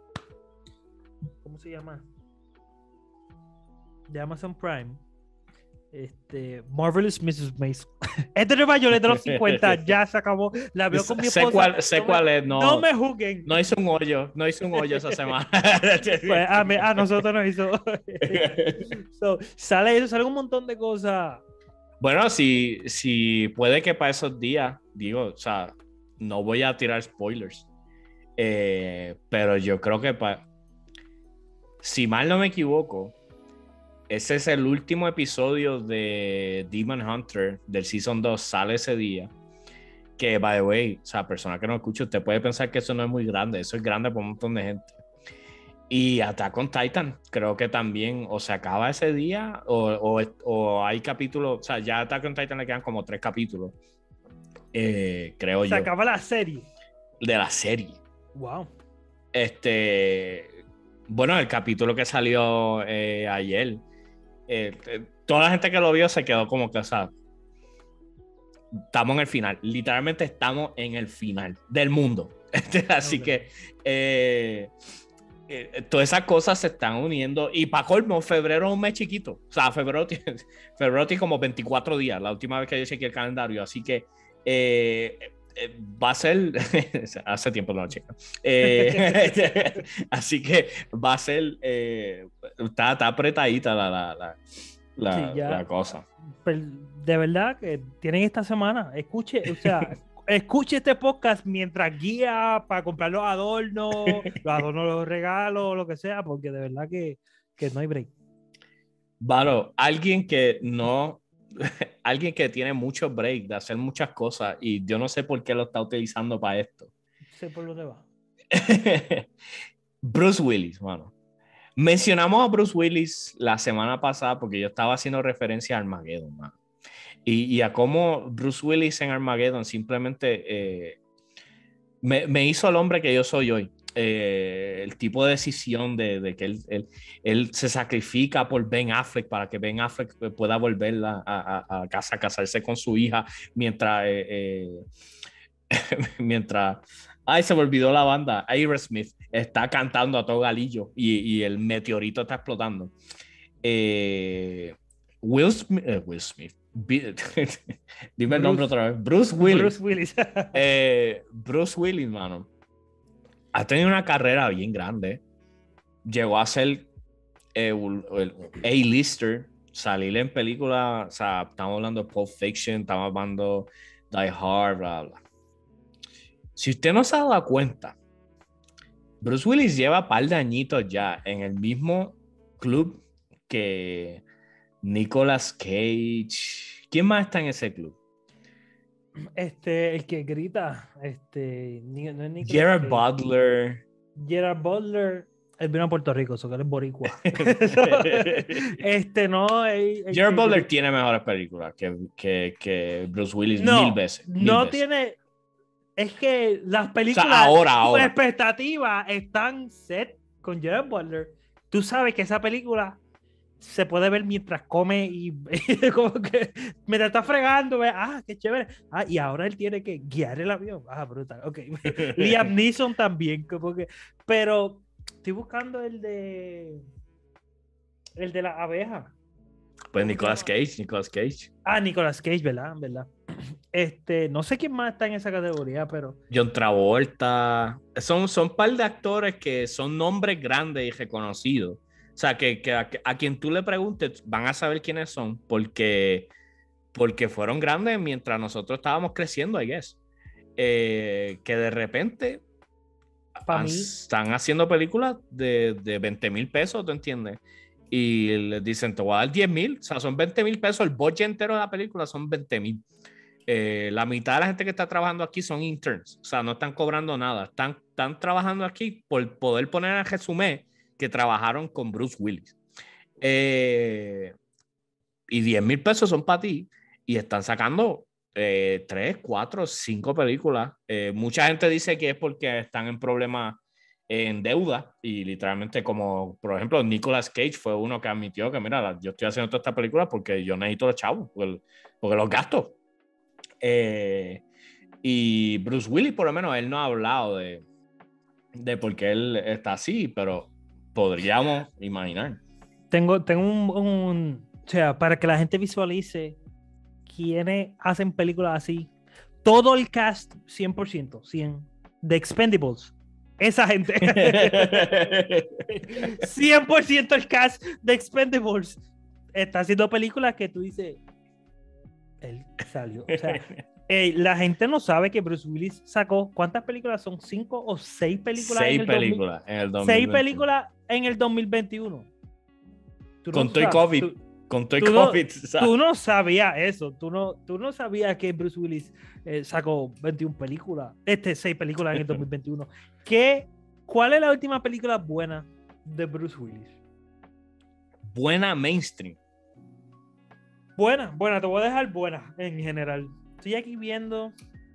¿Cómo se llama? De Amazon Prime. Este, Marvelous missus Maisel. Es de Nueva York, es de los cincuenta, ya se acabó. La veo con mi esposa. Sé cuál, sé no cuál me, es, no. No me juzguen. No hizo un hoyo, no hizo un hoyo esa semana. Pues a, mí, a nosotros nos hizo. So, sale eso, sale un montón de cosas. Bueno, si, si puede que para esos días, digo, o sea, no voy a tirar spoilers, eh, pero yo creo que para, si mal no me equivoco, ese es el último episodio de Demon Hunter del Season dos, sale ese día. Que, by the way, o sea, persona que no escucha, usted puede pensar que eso no es muy grande, eso es grande para un montón de gente. Y Attack on Titan, creo que también o se acaba ese día o, o, o hay capítulos, o sea, ya a Attack on Titan le quedan como tres capítulos, eh, creo se yo. Se acaba la serie. De la serie. Wow. Este, bueno, el capítulo que salió eh, ayer, eh, eh, toda la gente que lo vio se quedó como que, o sea, estamos en el final, literalmente estamos en el final del mundo. Así okay. que eh, eh, todas esas cosas se están uniendo y para colmo, febrero es un mes chiquito, o sea, febrero tiene, febrero tiene como veinticuatro días, la última vez que yo chequeé el calendario, así que eh, eh, va a ser hace tiempo no lo checo, eh, así que va a ser eh, está, está apretadita la, la, la, la, sí, ya, la cosa. De verdad que tienen esta semana, escuche, o sea, escuche este podcast mientras guía para comprar los adornos, los adornos, los regalos, lo que sea, porque de verdad que, que no hay break. Vale, alguien que no, alguien que tiene mucho break de hacer muchas cosas y yo no sé por qué lo está utilizando para esto. Sé por dónde va. Bruce Willis, mano. Mencionamos a Bruce Willis la semana pasada porque yo estaba haciendo referencia a Armageddon, mano. Y, y a cómo Bruce Willis en Armageddon simplemente eh, me, me hizo el hombre que yo soy hoy. Eh, el tipo de decisión de, de que él, él, él se sacrifica por Ben Affleck para que Ben Affleck pueda volver a, a, a casa a casarse con su hija mientras eh, eh, mientras ay, se me olvidó la banda, Aerosmith está cantando a todo galillo y, y el meteorito está explotando. Eh, Will Smith, eh, Will Smith. Dime Bruce, el nombre otra vez. Bruce Willis. Bruce Willis. eh, Bruce Willis, mano. Ha tenido una carrera bien grande. Llegó a ser eh, el A-lister, salir en películas. O sea, estamos hablando de Pulp Fiction, estamos hablando de Die Hard, bla, bla. Si usted no se ha dado cuenta, Bruce Willis lleva un par de añitos ya en el mismo club que Nicolas Cage. ¿Quién más está en ese club? Este, el que grita, este, no es Nicolas Gerard Cage. Butler. Gerard Butler, él vino a Puerto Rico, eso que él es boricua. este, no, el, el Gerard que, Butler tiene mejores películas que, que, que Bruce Willis no, mil veces. Mil no veces. tiene, es que las películas, o sea, ahora, sus ahora. expectativas están set con Gerard Butler. Tú sabes que esa película se puede ver mientras come y, y como que mientras está fregando, ve, ah, qué chévere. Ah, y ahora él tiene que guiar el avión. Ah, brutal. Ok. Liam Neeson también, como que, pero estoy buscando el de el de la abeja. Pues Nicolas Cage, Nicolas Cage. Ah, Nicolas Cage, ¿verdad? ¿verdad? Este, no sé quién más está en esa categoría, pero John Travolta. Son, son un par de actores que son nombres grandes y reconocidos. O sea, que, que a, a quien tú le preguntes van a saber quiénes son porque, porque fueron grandes mientras nosotros estábamos creciendo, I guess. Eh, que de repente han, mí, están haciendo películas de, de veinte mil pesos, ¿tú entiendes? Y les dicen, te voy a dar diez mil, o sea, son veinte mil pesos, el budget entero de la película son veinte mil. Eh, la mitad de la gente que está trabajando aquí son interns, o sea, no están cobrando nada, están, están trabajando aquí por poder poner en resumen que trabajaron con Bruce Willis. Eh, y diez mil pesos son para ti y están sacando eh, tres, cuatro, cinco películas. Eh, mucha gente dice que es porque están en problemas en deuda y literalmente como, por ejemplo, Nicolas Cage fue uno que admitió que, mira, yo estoy haciendo toda esta película porque yo necesito los chavos, porque, porque los gasto. Eh, y Bruce Willis, por lo menos, él no ha hablado de, de por qué él está así, pero podríamos imaginar. Tengo, tengo un, un, o sea, para que la gente visualice quiénes hacen películas así, todo el cast, cien por ciento, cien, de Expendables, esa gente. cien por ciento el cast de Expendables está haciendo películas que tú dices, él salió, o sea, eh, la gente no sabe que Bruce Willis sacó, ¿cuántas películas son? ¿Cinco o seis películas? Seis en el películas dos mil, en el dos mil veintiuno. Seis películas en el dos mil veintiuno. Tú con no todo el COVID. Tú, con todo el tú COVID. No, tú no sabías eso. Tú no, tú no sabías que Bruce Willis eh, sacó veintiuna películas. Este, seis películas en el dos mil veintiuno. ¿Qué, ¿Cuál es la última película buena de Bruce Willis? Buena mainstream. Buena, buena. Te voy a dejar buena en general. Estoy aquí viendo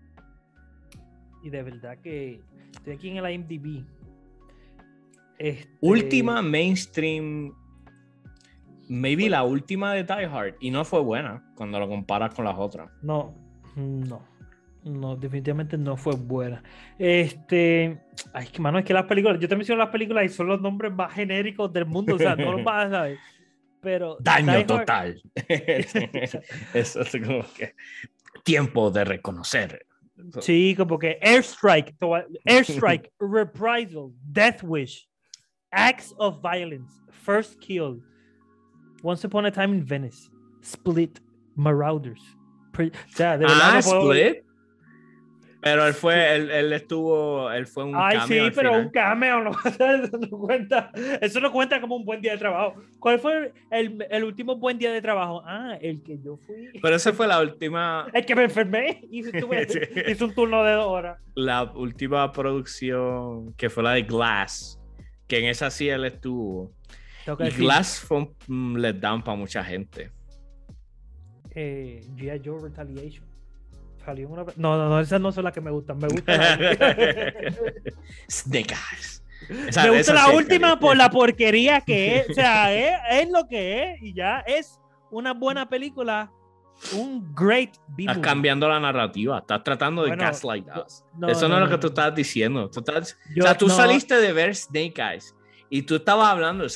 y de verdad que estoy aquí en el I M D B. Este... Última mainstream, maybe la última de Die Hard, y no fue buena cuando lo comparas con las otras. No, no, no, definitivamente no fue buena. Este, ay, que mano, es que las películas, yo te menciono las películas y son los nombres más genéricos del mundo, o sea, no los vas a saber. Pero daño total. Eso es como que tiempo de reconocer. Sí, como que Airstrike, Airstrike, Reprisal, Death Wish, Acts of Violence, First Kill, Once Upon a Time in Venice, Split, Marauders. Pre- o sea, de ah, no puedo... Split. Pero él fue, él, él estuvo, él fue un Ay, cameo. sí, al pero final. un cameo no, eso no cuenta. Eso no cuenta como un buen día de trabajo. ¿Cuál fue el, el último buen día de trabajo? Ah, el que yo fui. Pero esa fue la última. El que me enfermé y tuve, sí. Hice un turno de dos horas. La última producción que fue la de Glass, que en esa sí él estuvo. Y decir, Glass fue un letdown para mucha gente. Eh, G I. Joe Retaliation. Una... No, no, no, esas no son las que me gustan. Me gusta la Snake Eyes. Esa, me gusta la sí última por la porquería que es. O sea, es, es lo que es y ya es una buena película. Un great B-movie. Estás cambiando la narrativa. Estás tratando de bueno, gaslight us. No, Eso no, no es lo que tú estás diciendo. Tú estás, yo, o sea, tú no. saliste de ver Snake Eyes y tú estabas hablando, o sea,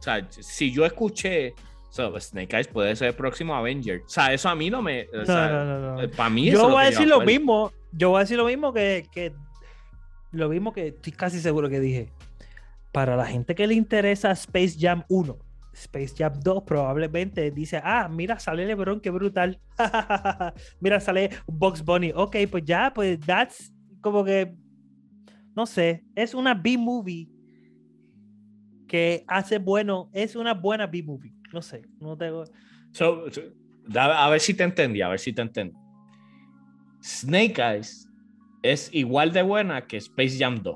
sea, si yo escuché, so, Snake Eyes puede ser el próximo Avenger. O sea, eso a mí no me... O No, sea, no, no, no. para mí Yo eso es lo voy a que yo decir lo acuerdo. mismo. Yo voy a decir lo mismo que, que lo mismo que estoy casi seguro que dije. Para la gente que le interesa Space Jam uno, Space Jam dos probablemente dice, ah, mira, sale LeBron, qué brutal. Mira, sale Bugs Bunny. Ok, pues ya, pues that's como que, no sé, es una B-movie que hace bueno, es una buena B-movie. No sé, no tengo... So, so, a ver si te entendí, a ver si te entendí. Snake Eyes es igual de buena que Space Jam dos.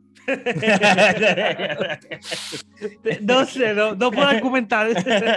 No sé, no, no puedo argumentar.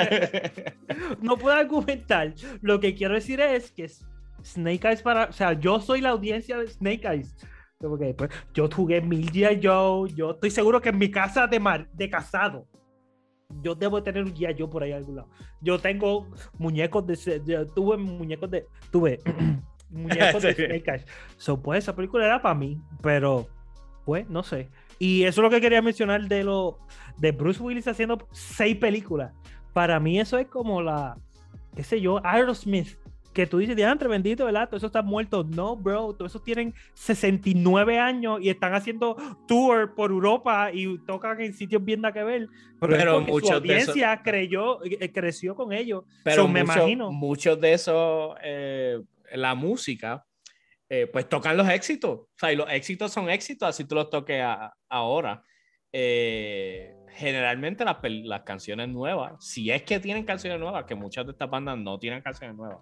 No puedo argumentar. Lo que quiero decir es que Snake Eyes para, o sea, yo soy la audiencia de Snake Eyes. Porque, pues, yo jugué Mil G I Joe, yo estoy seguro que en mi casa de, mar, de casado, yo debo tener un G I Joe por ahí a algún lado. Yo tengo muñecos de, de tuve muñecos de, tuve muñecos de Snake Eyes. So, pues, esa película era para mí, pero, pues, no sé. Y eso es lo que quería mencionar de lo de Bruce Willis haciendo seis películas. Para mí eso es como la, qué sé yo, Aerosmith, que tú dices, diantre, bendito, ¿verdad? Todo eso está muerto. No, bro, todos esos tienen sesenta y nueve años y están haciendo tour por Europa y tocan en sitios bien da que ver. Pero, pero es porque su audiencia eso, creyó, eh, creció con ellos. Pero So, me mucho, imagino. muchos de esos, eh, la música, eh, pues tocan los éxitos. O sea, y los éxitos son éxitos, así tú los toques a, ahora. Eh, generalmente las, las canciones nuevas, si es que tienen canciones nuevas, que muchas de estas bandas no tienen canciones nuevas,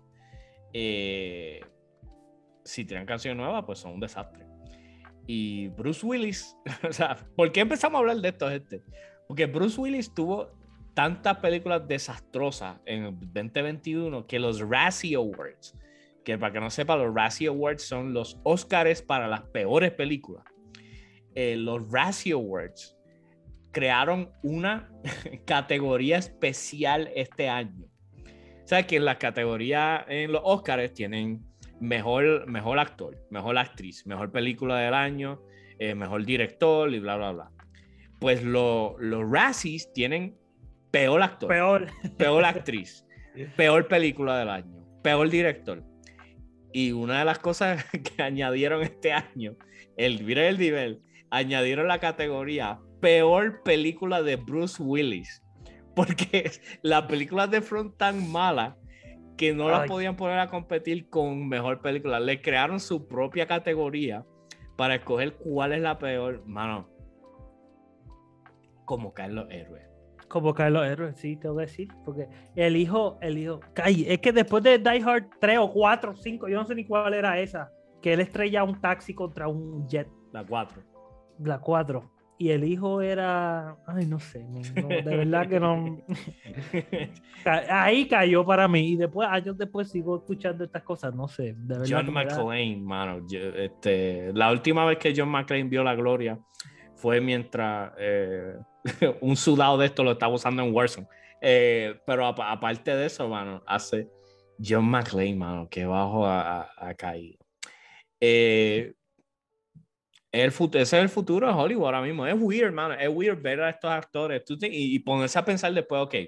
eh, si tienen canciones nuevas, pues son un desastre. Y Bruce Willis, o sea, ¿por qué empezamos a hablar de esto, gente? Porque Bruce Willis tuvo tantas películas desastrosas en el veinte veintiuno que los Razzie Awards, que para que no sepa, los Razzie Awards son los Oscars para las peores películas. Eh, los Razzie Awards crearon una categoría especial este año. O sea, que en la categoría en los Oscars tienen mejor, mejor actor, mejor actriz, mejor película del año, eh, mejor director y bla, bla, bla. Pues lo, los Razzies tienen peor actor, Peor. peor actriz, peor película del año, peor director. Y una de las cosas que añadieron este año, el mira el nivel, añadieron la categoría peor película de Bruce Willis. Porque las películas de Front tan malas que no las podían poner a competir con mejor película. Le crearon su propia categoría para escoger cuál es la peor. Mano, como caen los héroes. Como caen los héroes, sí, te voy a decir. Porque el hijo, el hijo, cae. Es que después de Die Hard tres o cuatro o cinco, yo no sé ni cuál era esa, que él estrella un taxi contra un jet. La cuatro. La cuatro. Y el hijo era, ay, no sé, no, no, de verdad que no. Ahí cayó para mí. Y después, años después, sigo escuchando estas cosas, no sé. De verdad John McClane, mano. Yo, este, la última vez que John McClane vio la gloria fue mientras eh, un sudado de esto lo estaba usando en Warzone. Eh, pero a, aparte de eso, mano, hace John McClane, mano, que bajo ha, ha caído. Eh, El futuro, ese es el futuro de Hollywood ahora mismo. Es weird, man. Es weird ver a estos actores tú te, y, y ponerse a pensar después, ok,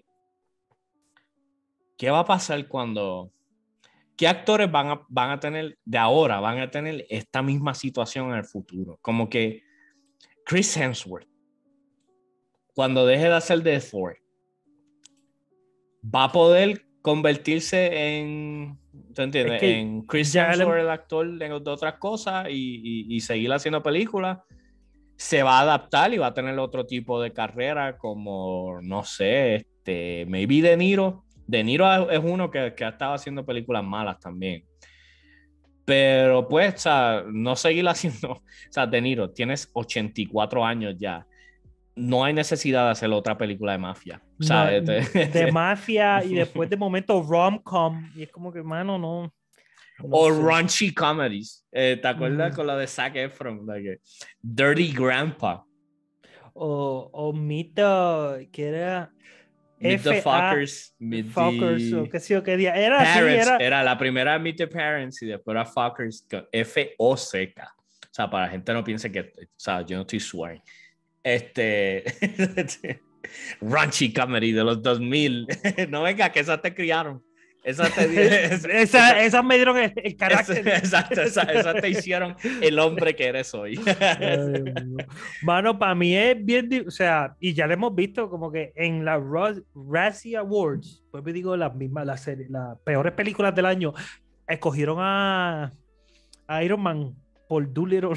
¿qué va a pasar cuando... ¿Qué actores van a, van a tener de ahora, van a tener esta misma situación en el futuro? Como que Chris Hemsworth, cuando deje de hacer de Thor, va a poder convertirse en... ¿Tú entiendes? Es que en Chris ya Hemsworth, le- el actor de, de otras cosas y, y, y seguir haciendo películas. Se va a adaptar y va a tener otro tipo de carrera como, no sé, este, maybe De Niro. De Niro es uno que, que ha estado haciendo películas malas también. Pero pues, o sea, no seguir haciendo, o sea, De Niro, tienes ochenta y cuatro años ya. No hay necesidad de hacer otra película de mafia. O sea, no, este, de mafia y después de momento rom-com. Y es como que, mano, no. no o sé. raunchy comedies. Eh, ¿Te acuerdas Mm. con la de Zac Efron? Like, Dirty Grandpa. O, o Meet the, que era Meet the F A Fuckers, Meet Fuckers, o the qué sé yo qué día. Era así, Parents. era. Era la primera Meet the Parents y después era Fuckers, F O C K. O sea, para la gente no piense que, o sea, yo no estoy swearing. Este, Raunchy comedy de los dos mil. No venga, que esas te criaron. Esas te, esa, esa, esas me dieron el, el carácter. Exacto, esas esa te hicieron el hombre que eres hoy. Ay, mano, para mí es bien, o sea, y ya lo hemos visto como que en la Razzie Awards, pues me digo las mismas, las, series, las peores películas del año, escogieron a, a Iron Man por Doolittle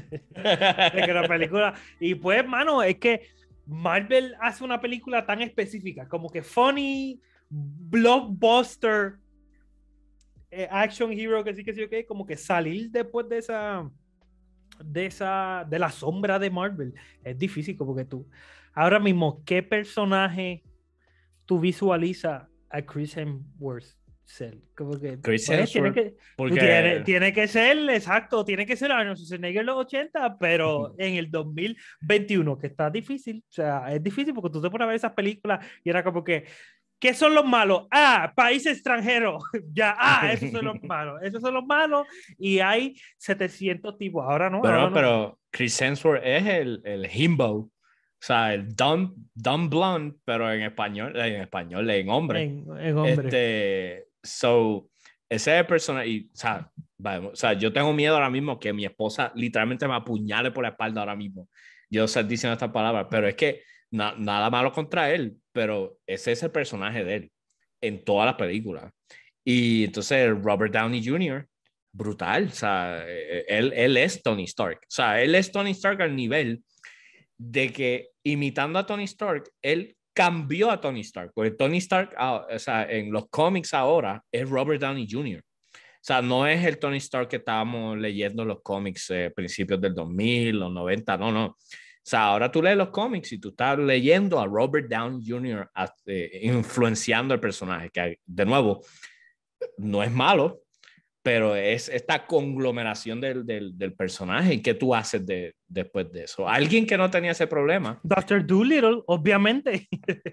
de que la película, y pues, mano, es que Marvel hace una película tan específica, como que funny, blockbuster, eh, action hero, que sí, que sí, ok, como que salir después de esa, de esa, de la sombra de Marvel, es difícil, como que tú, ahora mismo, ¿qué personaje tú visualizas a Chris Hemsworth ser? Como que, Chris pues, tiene Hemsworth, que, porque... tiene, tiene que ser, exacto, tiene que ser Arnold Schwarzenegger en los ochenta, pero en el dos mil veintiuno, que está difícil, o sea, es difícil porque tú te pones a ver esas películas y era como que, ¿qué son los malos? Ah, país extranjero. Ya, ah, esos son los malos. Esos son los malos. Y hay setecientos tipos. Ahora no, Bueno, ahora no. pero Chris Hemsworth es el, el himbo. O sea, el dumb, dumb blonde, pero en español, en español, en hombre. En, en hombre. Este, so, ese es el personaje. Y, o sea, vamos, o sea, yo tengo miedo ahora mismo que mi esposa literalmente me apuñale por la espalda ahora mismo. Yo estoy diciendo esta palabra, pero es que na, nada malo contra él, pero ese es el personaje de él en todas las películas. Y entonces Robert Downey junior, brutal, o sea, él, él es Tony Stark, o sea, él es Tony Stark al nivel de que imitando a Tony Stark, él cambió a Tony Stark, porque Tony Stark, o sea, en los cómics ahora es Robert Downey junior O sea, no es el Tony Stark que estábamos leyendo en los cómics eh, principios del dos mil, los noventa, no, no. O sea, ahora tú lees los cómics y tú estás leyendo a Robert Downey junior eh, influenciando el personaje, que de nuevo, no es malo, pero es esta conglomeración del, del, del personaje y qué tú haces de, después de eso. Alguien que no tenía ese problema. doctor Dolittle, obviamente.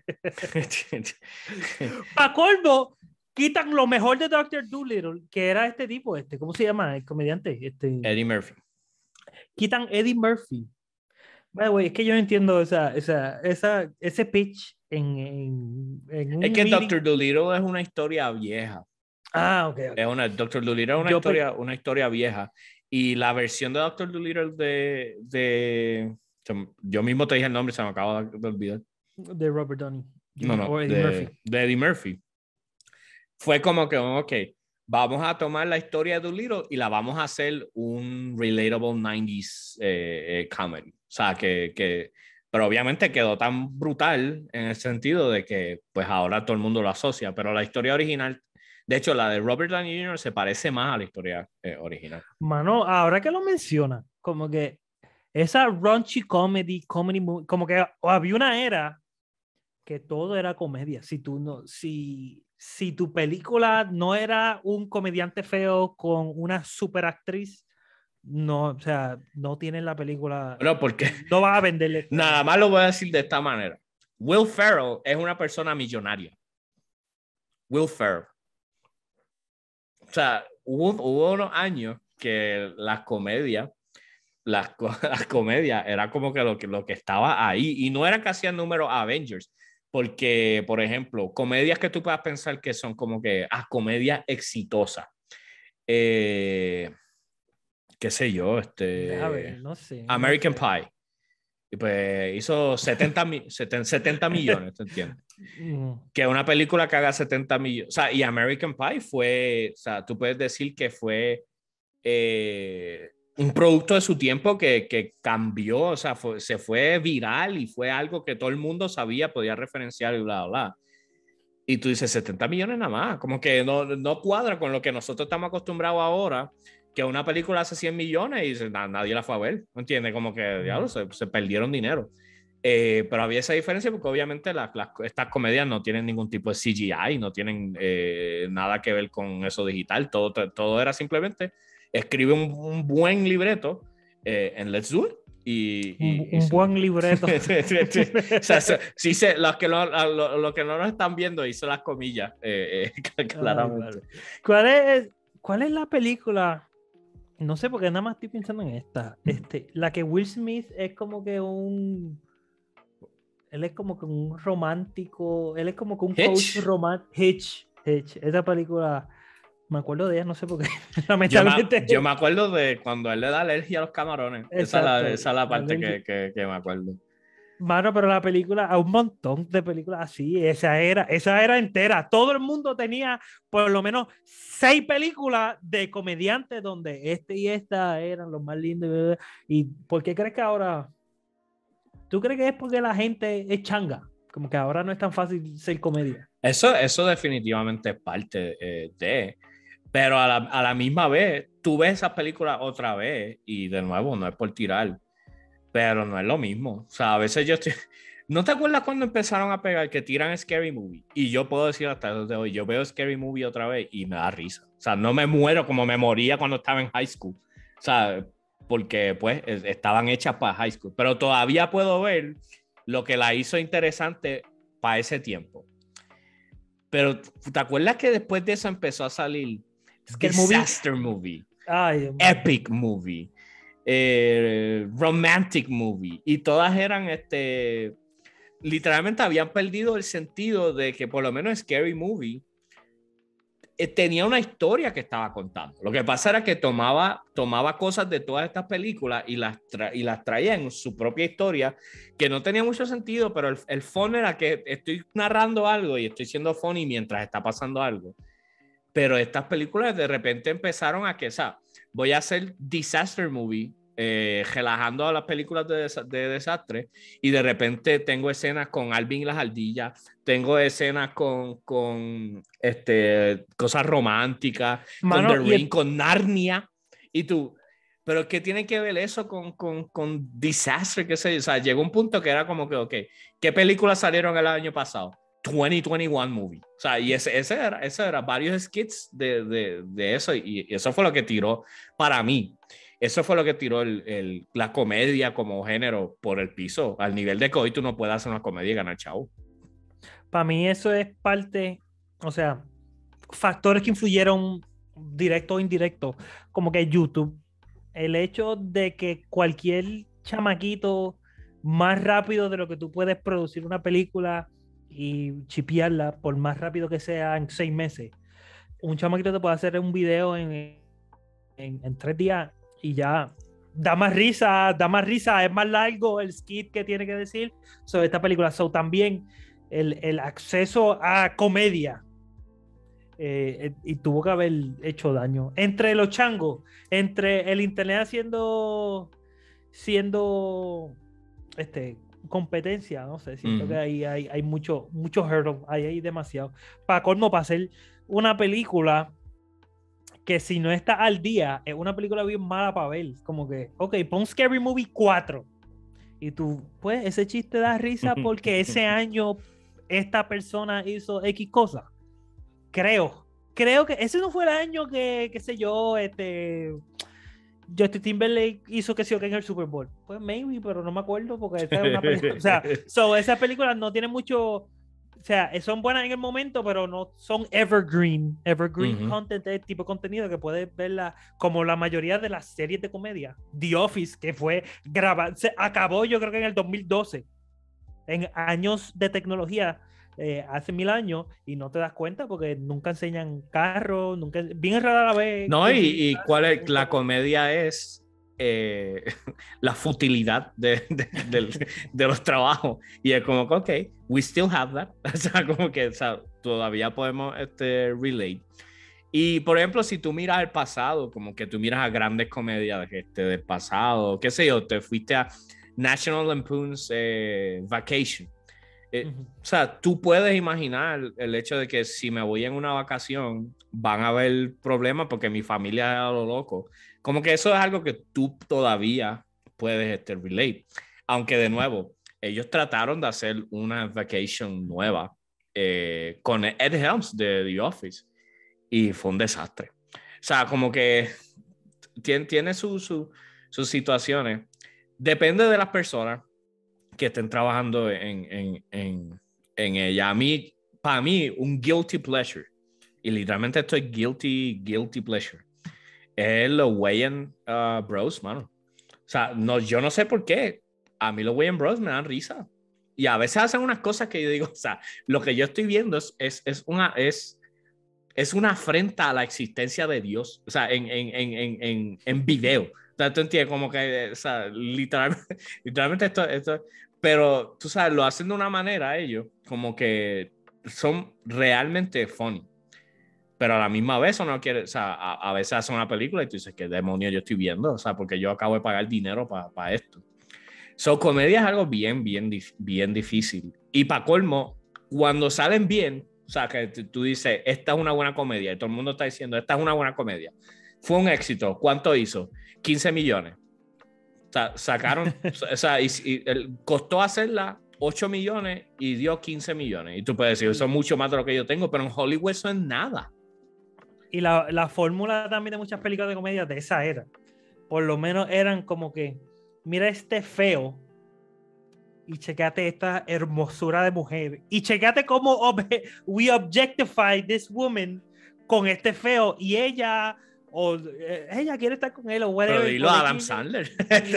Para colmo, quitan lo mejor de doctor Dolittle, que era este tipo, este, ¿cómo se llama? El comediante. Este, Eddie Murphy. Quitan Eddie Murphy. Bueno, güey, es que yo no entiendo esa, esa, esa, ese pitch en, en, en un Es que meeting. doctor Dolittle es una historia vieja. Ah, ok. okay. Es una, doctor Dolittle es una historia, una historia vieja. Y la versión de doctor Dolittle de, de... Yo mismo te dije el nombre, se me acaba de olvidar. De Robert Downey. No, no, o Eddie de, Murphy. de Eddie Murphy. Fue como que, ok, vamos a tomar la historia de Dolittle y la vamos a hacer un relatable nineties eh, eh, comedy. O sea, que, que, pero obviamente quedó tan brutal en el sentido de que pues ahora todo el mundo lo asocia, pero la historia original, de hecho la de Robert Downey junior se parece más a la historia eh, original. Mano, ahora que lo menciona, como que esa raunchy comedy, comedy movie, como que había una era que todo era comedia. Si tú no, si, si tu película no era un comediante feo con una super actriz, no, o sea, no tienes la película. No, porque no vas a venderle. Nada más lo voy a decir de esta manera. Will Ferrell es una persona millonaria. Will Ferrell. O sea, hubo, hubo unos años que las comedias, las, las comedias era como que lo, que lo que estaba ahí y no era que hacían números Avengers, porque, por ejemplo, comedias que tú puedas pensar que son como que, ah, comedias exitosas. Eh, qué sé yo, este... Ver, no sé, American no sé. Pie. Y pues hizo setenta, setenta millones, ¿te entiendes? Mm. Que una película que haga setenta millones. O sea, y American Pie fue, o sea, tú puedes decir que fue eh, un producto de su tiempo que, que cambió, o sea, fue, se fue viral y fue algo que todo el mundo sabía, podía referenciar y bla, bla, bla. Y tú dices setenta millones nada más, como que no, no cuadra con lo que nosotros estamos acostumbrados ahora, que una película hace cien millones y dice, nadie la fue a ver, ¿no entiendes? Como que, diablo, se, se perdieron dinero. Eh, pero había esa diferencia porque obviamente la, la, estas comedias no tienen ningún tipo de C G I, no tienen eh, nada que ver con eso digital, todo, todo era simplemente escribe un, un buen libreto eh, en Let's Do It. Y, y, un, un y buen libreto. o sea, si se, los, que no, lo, lo que no nos están viendo hizo las comillas, eh, eh, claramente. Ay, ¿Cuál es, ¿Cuál es la película? No sé, porque nada más estoy pensando en esta. Este, la que Will Smith es como que un... él es como que un romántico, él es como que un Hitch. coach romántico. Hitch, Hitch. Esa película, me acuerdo de ella, no sé por qué. Yo me, Lamentablemente. yo me acuerdo de cuando él le da alergia a los camarones. Esa es la, Exacto. esa es la La parte alergia. que, que, que me acuerdo. Mano, pero la película, a un montón de películas así, esa era, esa era entera. Todo el mundo tenía por lo menos seis películas de comediantes donde este y esta eran los más lindos. ¿Y por qué crees que ahora? ¿Tú crees que es porque la gente es changa? Como que ahora no es tan fácil ser comedia. Eso, eso definitivamente es parte eh, de... Pero a la, a la misma vez, tú ves esas películas otra vez y de nuevo, no es por tirar, pero no es lo mismo. O sea, a veces yo estoy... ¿No te acuerdas cuando empezaron a pegar que tiran Scary Movie? Y yo puedo decir hasta el día de hoy, yo veo Scary Movie otra vez y me da risa. O sea, no me muero como me moría cuando estaba en high school. O sea, porque pues estaban hechas para high school. Pero todavía puedo ver lo que la hizo interesante para ese tiempo. Pero ¿te acuerdas que después de eso empezó a salir Scary Disaster Movie, Ay, Epic Movie, eh, Romantic Movie? Y todas eran, este, literalmente habían perdido el sentido de que por lo menos Scary Movie eh, tenía una historia que estaba contando. Lo que pasa era que tomaba, tomaba cosas de todas estas películas y las, tra y las traía en su propia historia, que no tenía mucho sentido, pero el, el fun era que estoy narrando algo y estoy siendo funny mientras está pasando algo. Pero estas películas de repente empezaron a que, o sea, voy a hacer disaster movie, eh, relajando a las películas de, desa de desastre, y de repente tengo escenas con Alvin y las ardillas, tengo escenas con, con este, cosas románticas, con mano, The y Ring, el, con Narnia, y tú, pero ¿qué tiene que ver eso con, con, con Disaster? ¿Qué sé yo? O sea, llegó un punto que era como que, ok, ¿qué películas salieron el año pasado? veinte veintiuno movie. O sea, y ese, ese, era, ese era varios skits de, de, de eso, y eso fue lo que tiró para mí. Eso fue lo que tiró el, el, la comedia como género por el piso, al nivel de que hoy tú no puedes hacer una comedia y ganar chavo. para mí eso es parte, o sea, factores que influyeron directo o indirecto, como que YouTube, el hecho de que cualquier chamaquito más rápido de lo que tú puedes producir una película y chipearla, por más rápido que sea en seis meses, un chamaquito te puede hacer un video en, en, en tres días y ya da más risa, da más risa, es más largo el skit que tiene que decir sobre esta película. So, también el, el acceso a comedia eh, y tuvo que haber hecho daño. Entre los changos, entre el internet haciendo siendo este competencia, no sé, siento Uh que -huh. ahí hay, hay mucho, mucho hurdle, ahí hay demasiado. Para colmo, para hacer una película que si no está al día, es una película bien mala para ver. Como que, ok, pon Scary Movie cuatro. Y tú, pues, ese chiste da risa porque ese año esta persona hizo X cosa. Creo. Creo que ese no fue el año que, qué sé yo, este... Justin Timberlake hizo que sí o que en el Super Bowl. Pues maybe, pero no me acuerdo porque esa es una película. O sea, so, esas películas no tienen mucho. O sea, son buenas en el momento, pero no son evergreen. Evergreen uh -huh. content es el tipo de contenido que puedes verla como la mayoría de las series de comedia. The Office, que fue grabada, se acabó yo creo que en el dos mil doce. En años de tecnología, eh, hace mil años, y no te das cuenta porque nunca enseñan carros, nunca, bien rara la vez. No, y, y cuál es la comedia es eh, la futilidad de, de, de, de los trabajos. Y es como que, ok, we still have that. O sea, como que o sea, todavía podemos este, relate. Y por ejemplo, si tú miras el pasado, como que tú miras a grandes comedias este, del pasado, qué sé yo, te fuiste a National Lampoon's eh, Vacation. Eh, uh -huh. O sea, tú puedes imaginar el hecho de que si me voy en una vacación van a haber problemas porque mi familia es a lo loco. Como que eso es algo que tú todavía puedes este, relate. Aunque de nuevo, ellos trataron de hacer una vacation nueva eh, con Ed Helms de The Office y fue un desastre. O sea, como que tiene, tiene sus su, su situaciones. Depende de las personas que estén trabajando en, en, en, en ella. A mí, para mí, un guilty pleasure, y literalmente estoy guilty, guilty pleasure, es los Wayans uh, Bros, mano. O sea, no, yo no sé por qué. A mí los Wayans Bros me dan risa. Y a veces hacen unas cosas que yo digo, o sea, lo que yo estoy viendo es, es, es una... Es, es una afrenta a la existencia de Dios, o sea, en, en, en, en, en video. O sea, tú entiendes, como que, o sea, literalmente, literalmente esto, esto, pero tú sabes, lo hacen de una manera ellos, como que son realmente funny. Pero a la misma vez uno quiere, o sea, a, a veces hacen una película y tú dices, ¿qué demonios yo estoy viendo? O sea, porque yo acabo de pagar dinero para pa esto. So, comedia es algo bien, bien, bien difícil. Y para colmo, cuando salen bien, o sea, que tú dices, esta es una buena comedia, y todo el mundo está diciendo, esta es una buena comedia. Fue un éxito. ¿Cuánto hizo? quince millones. O sea, sacaron, o sea, y, y el, costó hacerla ocho millones y dio quince millones. Y tú puedes decir, eso es mucho más de lo que yo tengo, pero en Hollywood eso es nada. Y la, la fórmula también de muchas películas de comedia de esa era, por lo menos eran como que, mira este feo, y checate esta hermosura de mujer. Y checate cómo ob- we objectify this woman con este feo. Y ella, o eh, ella quiere estar con él, o whatever. Pero dilo a Adam Sandler.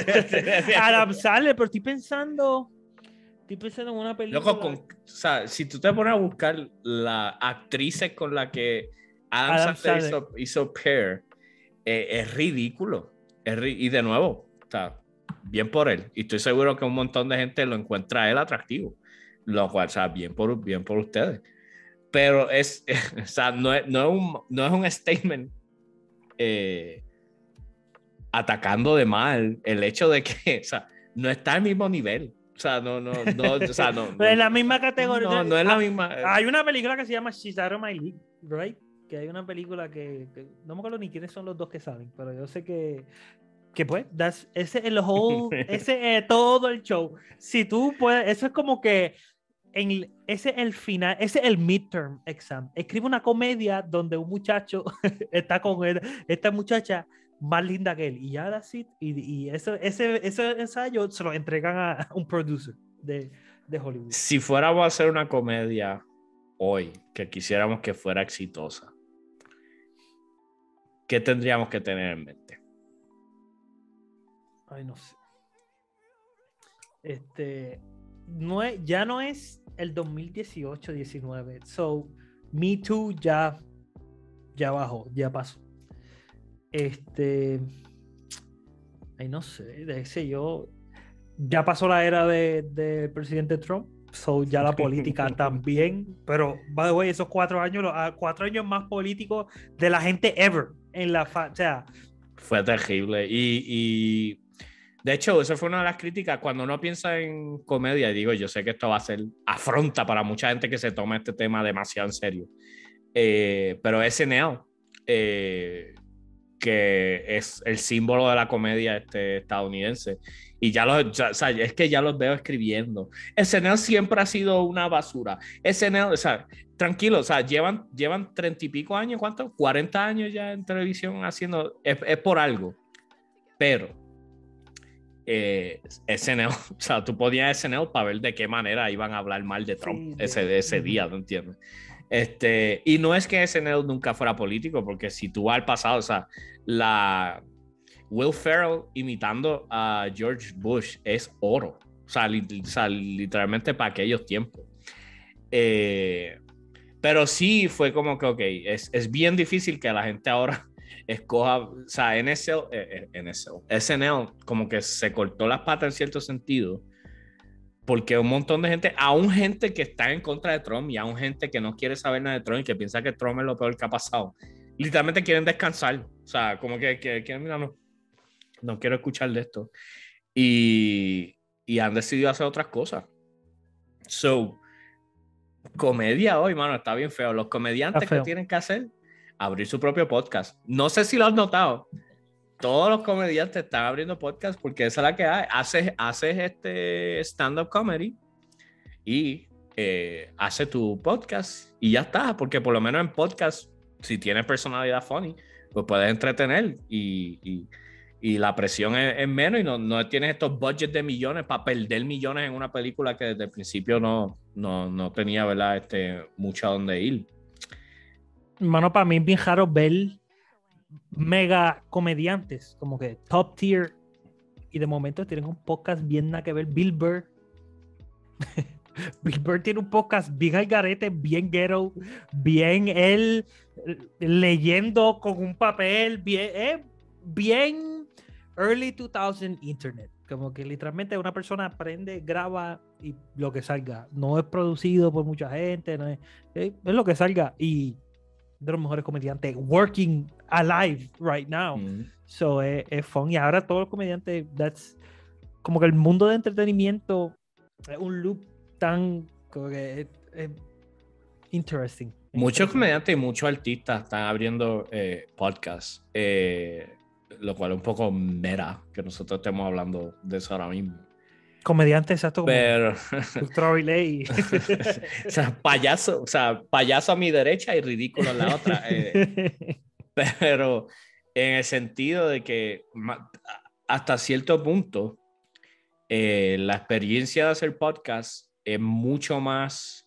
Adam Sandler, pero estoy pensando, estoy pensando en una película. Loco, con, o sea, si tú te pones a buscar las actrices con las que Adam, Adam Sandler, Sandler. hizo, hizo pair, eh, es ridículo. Es ri y de nuevo, o sea, bien por él. Y estoy seguro que un montón de gente lo encuentra a él atractivo. Lo cual, o sea, bien por, bien por ustedes. Pero es, o sea, no es, no es, un, no es un statement eh, atacando de mal el hecho de que, o sea, no está al mismo nivel. O sea, no, no, no, o sea, no. Pero en la misma categoría. No, no es la misma. Hay una película que se llama She's Out of My League, right? Que hay una película que, que no me acuerdo ni quiénes son los dos que salen, pero yo sé que que pues that's, ese es el whole, ese es todo el show. Si tú puedes, eso es como que en, ese es el final, ese es el midterm exam. Escribe una comedia donde un muchacho está con él, esta muchacha más linda que él, y ya that's it. Y, y eso, ese, ese ensayo se lo entregan a un producer de, de Hollywood. Si fuéramos a hacer una comedia hoy que quisiéramos que fuera exitosa, ¿qué tendríamos que tener en mente? Ay, no sé. Este, no es, ya no es el dos mil dieciocho diecinueve. So, Me Too ya, ya bajó, ya pasó. Este, ay, no sé, de ese yo, ya pasó la era del de presidente Trump. So, ya la política también. Pero, by the way, esos cuatro años, los cuatro años más políticos de la gente ever. En la fa o sea, fue terrible. Y, y de hecho, eso fue una de las críticas. Cuando uno piensa en comedia, digo, yo sé que esto va a ser afronta para mucha gente que se toma este tema demasiado en serio. Eh, pero S N L, eh, que es el símbolo de la comedia este, estadounidense, y ya los, ya, o sea, es que ya los veo escribiendo. S N L siempre ha sido una basura. S N L, o sea, tranquilo, o sea, llevan, llevan treinta y pico años, ¿cuánto? cuarenta años ya en televisión haciendo, es, es por algo. Pero eh, S N L, o sea, tú podías S N L para ver de qué manera iban a hablar mal de Trump sí, ese, de, ese uh-huh. día, ¿no entiendes? Este, y no es que S N L nunca fuera político, porque si tú vas al pasado, o sea, la Will Ferrell imitando a George Bush es oro, o sea, li, o sea literalmente para aquellos tiempos. Eh, pero sí fue como que, ok, es, es bien difícil que la gente ahora escoja, o sea, N S L, eh, N S L, S N L como que se cortó las patas en cierto sentido, porque un montón de gente, aún gente que está en contra de Trump y aún gente que no quiere saber nada de Trump y que piensa que Trump es lo peor que ha pasado, literalmente quieren descansar, o sea, como que, que, que mira, no, no quiero escuchar de esto, y, y han decidido hacer otras cosas. So, comedia hoy, mano, está bien feo. Los comediantes que tienen que hacer, abrir su propio podcast. No sé si lo has notado. Todos los comediantes están abriendo podcast porque esa es la que hay. Haces, haces este stand-up comedy y eh, haces tu podcast y ya está. Porque por lo menos en podcast, si tienes personalidad funny, pues puedes entretener y, y, y la presión es, es menos y no, no tienes estos budgets de millones para perder millones en una película que desde el principio no, no, no tenía, ¿verdad? Este, mucho a dónde ir. Mano, para mí es bien raro ver mega comediantes, como que top tier, y de momento tienen un podcast bien nada que ver. Bill Burr, Bill Burr tiene un podcast bien al garete, bien ghetto, bien él leyendo con un papel, bien, eh, bien early two thousand internet. Como que literalmente una persona aprende, graba y lo que salga. No es producido por mucha gente, no es, es, es lo que salga. Y de los mejores comediantes working alive right now. Mm. So es, es fun. Y ahora todos los comediantes, that's como que el mundo de entretenimiento es un loop tan como que es, es interesting. Muchos comediantes y muchos artistas están abriendo eh, podcasts, eh, lo cual es un poco mera que nosotros estemos hablando de eso ahora mismo. Comediante, exacto, como pero Doctor Relay. O sea, payaso, o sea, payaso a mi derecha y ridículo a la otra. Eh, pero en el sentido de que hasta cierto punto eh, la experiencia de hacer podcast es mucho más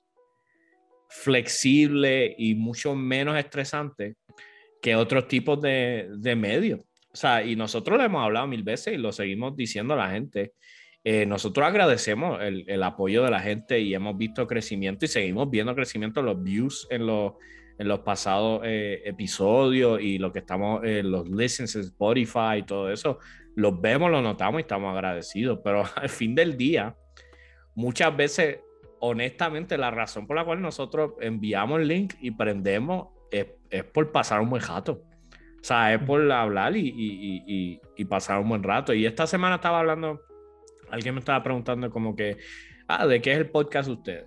flexible y mucho menos estresante que otros tipos de, de medios. O sea, y nosotros lo hemos hablado mil veces y lo seguimos diciendo a la gente. Eh, nosotros agradecemos el, el apoyo de la gente y hemos visto crecimiento y seguimos viendo crecimiento en los views en los, en los pasados eh, episodios y lo que estamos, eh, los listens en Spotify y todo eso, los vemos, los notamos y estamos agradecidos. Pero al fin del día, muchas veces, honestamente, la razón por la cual nosotros enviamos el link y prendemos es, es por pasar un buen rato. O sea, es por hablar y, y, y, y pasar un buen rato. Y esta semana estaba hablando... Alguien me estaba preguntando como que, ah, ¿de qué es el podcast de ustedes?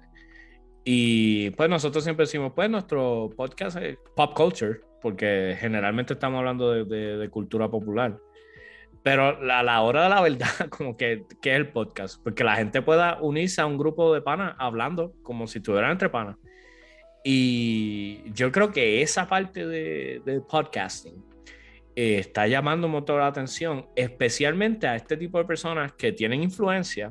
Y pues nosotros siempre decimos, pues nuestro podcast es pop culture, porque generalmente estamos hablando de, de, de cultura popular. Pero a la hora de la verdad, como que, ¿qué es el podcast? Porque la gente pueda unirse a un grupo de panas hablando como si estuvieran entre panas. Y yo creo que esa parte de, de podcasting Eh, está llamando mucho la atención, especialmente a este tipo de personas que tienen influencia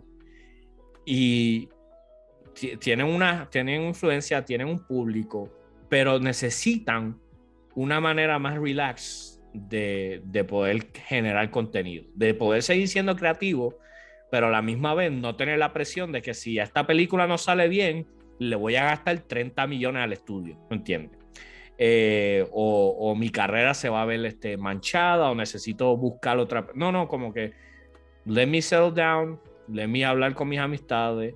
y t- tienen una tienen influencia, tienen un público, pero necesitan una manera más relax de, de poder generar contenido, de poder seguir siendo creativo, pero a la misma vez no tener la presión de que si esta película no sale bien, le voy a gastar treinta millones al estudio, ¿me entiendes? Eh, o, o mi carrera se va a ver este, manchada o necesito buscar otra. No, no, como que let me settle down, let me hablar con mis amistades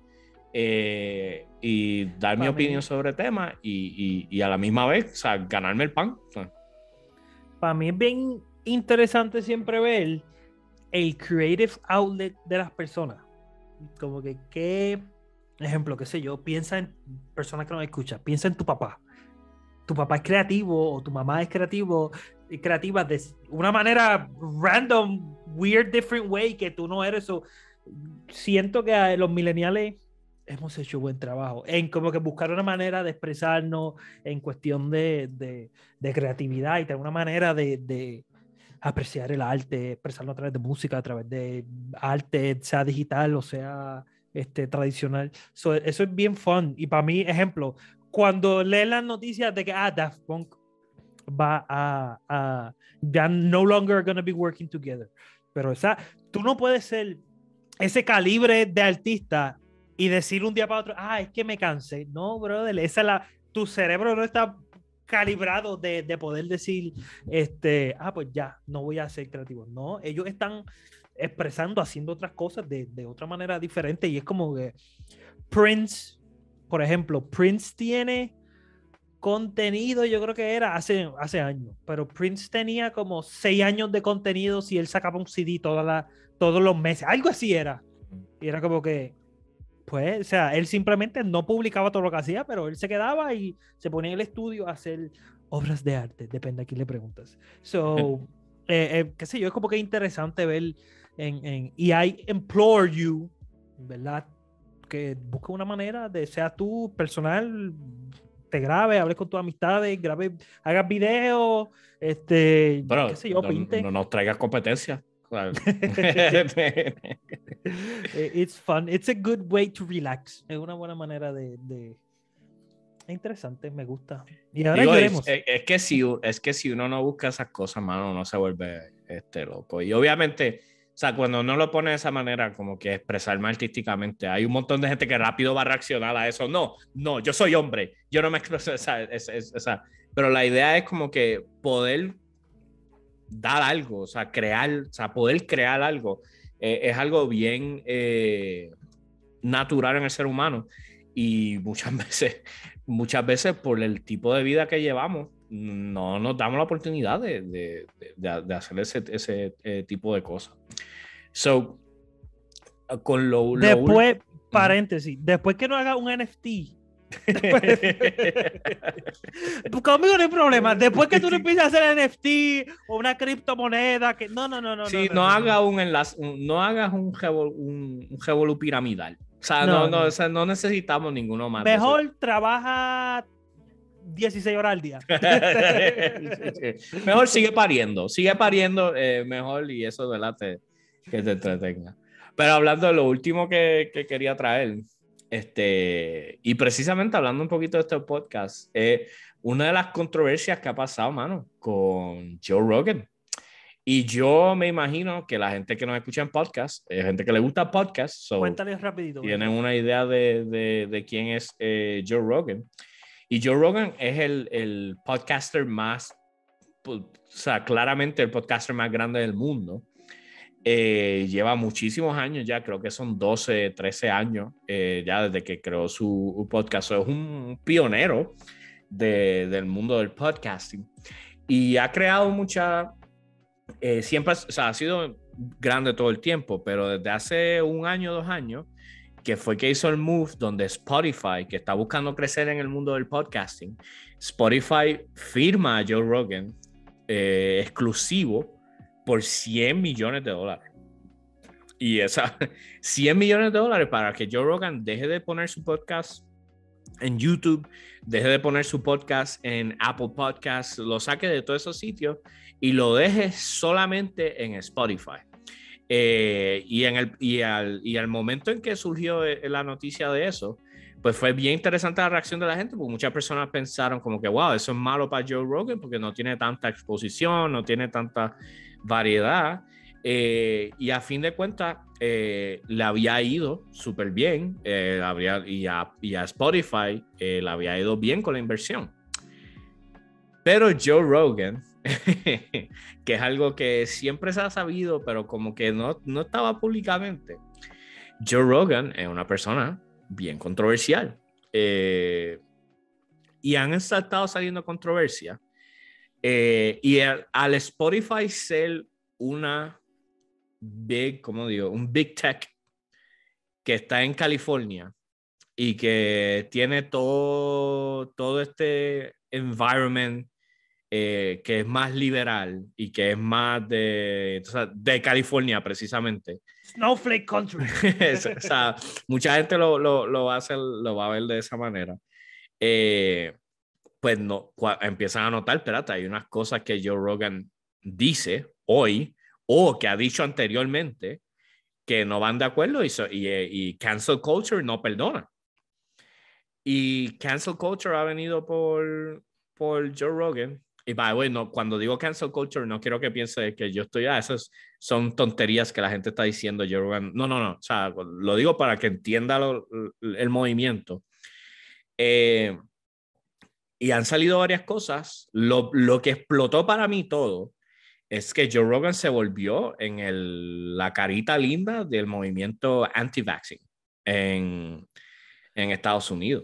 eh, y dar mi opinión sobre temas y, y, y a la misma vez, o sea, ganarme el pan. O sea. Para mí es bien interesante siempre ver el creative outlet de las personas. Como que, qué ejemplo, qué sé yo, piensa en personas que nos escuchan, piensa en tu papá. Tu papá es creativo o tu mamá es creativo y creativa de una manera random, weird, different way que tú no eres. So, siento que los millennials hemos hecho buen trabajo en como que buscar una manera de expresarnos en cuestión de, de, de creatividad y tener una manera de, de apreciar el arte, expresarlo a través de música, a través de arte, sea digital o sea este, tradicional. So, eso es bien fun. Y para mí, ejemplo, cuando lees las noticias de que ah, Daft Punk va a, a ya no longer gonna be working together, pero esa, tú no puedes ser ese calibre de artista y decir un día para otro, ah, es que me cansé. No, brother, esa es la, tu cerebro no está calibrado de, de poder decir, este, ah, pues ya, no voy a ser creativo. No, ellos están expresando, haciendo otras cosas de, de otra manera diferente y es como que Prince, por ejemplo, Prince tiene contenido, yo creo que era hace, hace años, pero Prince tenía como seis años de contenido si él sacaba un C D toda la, todos los meses, algo así era. Y era como que, pues, o sea, él simplemente no publicaba todo lo que hacía, pero él se quedaba y se ponía en el estudio a hacer obras de arte, depende a quién le preguntas. So, eh, eh, qué sé yo, es como que interesante ver en, en y I implore you, ¿verdad? Que busque una manera de, sea tú personal, te grabe, hables con tus amistades, grabe, hagas videos, este, pero qué sé yo, no, pinte. no nos traigas competencia. It's fun, it's a good way to relax. Es una buena manera de, de... es interesante, me gusta. Y ahora Digo, lloremos. Es, es, que si, es que si uno no busca esas cosas, mano, uno se vuelve este, loco. Y obviamente O sea, cuando uno lo pone de esa manera, como que expresarme artísticamente, hay un montón de gente que rápido va a reaccionar a eso. No, no, yo soy hombre, yo no me expreso esa, esa, esa. Pero la idea es como que poder dar algo, o sea, crear, o sea, poder crear algo, eh, es algo bien eh, natural en el ser humano. Y muchas veces, muchas veces por el tipo de vida que llevamos, no nos damos la oportunidad de, de, de, de hacer ese, ese eh, tipo de cosas. So, con lo, lo después, último... paréntesis, después que no haga un N F T, conmigo no hay problema. Después que tú no empieces a hacer N F T o una criptomoneda, que no, no, no, no. Sí, no, no, no, haga no. un enlace, un, no hagas un revol, un, un revolú piramidal. O sea, no, No, no, no. o sea, no necesitamos ninguno más de eso. Mejor trabaja dieciséis horas al día. Mejor sigue pariendo, sigue pariendo eh, mejor y eso, ¿verdad? Te, que te entretenga. Pero hablando de lo último que, que quería traer, este, y precisamente hablando un poquito de este podcast, eh, una de las controversias que ha pasado, mano, con Joe Rogan. Y yo me imagino que la gente que nos escucha en podcast, es gente que le gusta podcast, so Cuéntale rapidito. tienen ¿verdad? una idea de, de, de quién es eh, Joe Rogan. Y Joe Rogan es el, el podcaster más, o sea, claramente el podcaster más grande del mundo. Eh, lleva muchísimos años ya, creo que son doce, trece años eh, ya desde que creó su podcast. So, es un pionero de, del mundo del podcasting. Y ha creado mucha... Eh, siempre, o sea, ha sido grande todo el tiempo, pero desde hace un año, dos años, que fue que hizo el move donde Spotify, que está buscando crecer en el mundo del podcasting, Spotify firma a Joe Rogan eh, exclusivo por cien millones de dólares. Y esa cien millones de dólares para que Joe Rogan deje de poner su podcast en YouTube, deje de poner su podcast en Apple Podcasts, lo saque de todos esos sitios y lo deje solamente en Spotify. Eh, y, en el, y, al, y al momento en que surgió la noticia de eso, pues fue bien interesante la reacción de la gente, porque muchas personas pensaron como que, wow, eso es malo para Joe Rogan porque no tiene tanta exposición, no tiene tanta variedad. Eh, y a fin de cuentas, eh, le había ido súper bien, eh, habría, y, a, y a Spotify eh, le había ido bien con la inversión. Pero Joe Rogan, que es algo que siempre se ha sabido, pero como que no, no estaba públicamente. Joe Rogan es una persona bien controversial. Eh, y han estado saliendo controversias. Eh, y al, al Spotify ser una big, ¿cómo digo? Un big tech que está en California y que tiene todo, todo este environment eh, que es más liberal y que es más de, o sea, de California precisamente. Snowflake Country. O sea, mucha gente lo, lo, lo, va a hacer, lo va a ver de esa manera. Eh, pues no, empiezan a notar, espérate, hay unas cosas que Joe Rogan dice hoy o que ha dicho anteriormente que no van de acuerdo y, so, y, y cancel culture no perdona. Y cancel culture ha venido por, por Joe Rogan. Y by the way, no, cuando digo cancel culture, no quiero que piense que yo estoy, ah, esas son tonterías que la gente está diciendo, Joe Rogan. No, no, no. O sea, lo digo para que entienda lo, el movimiento. Eh, y han salido varias cosas. Lo, lo que explotó para mí todo es que Joe Rogan se volvió en el, la carita linda del movimiento anti-vaccine en, en Estados Unidos.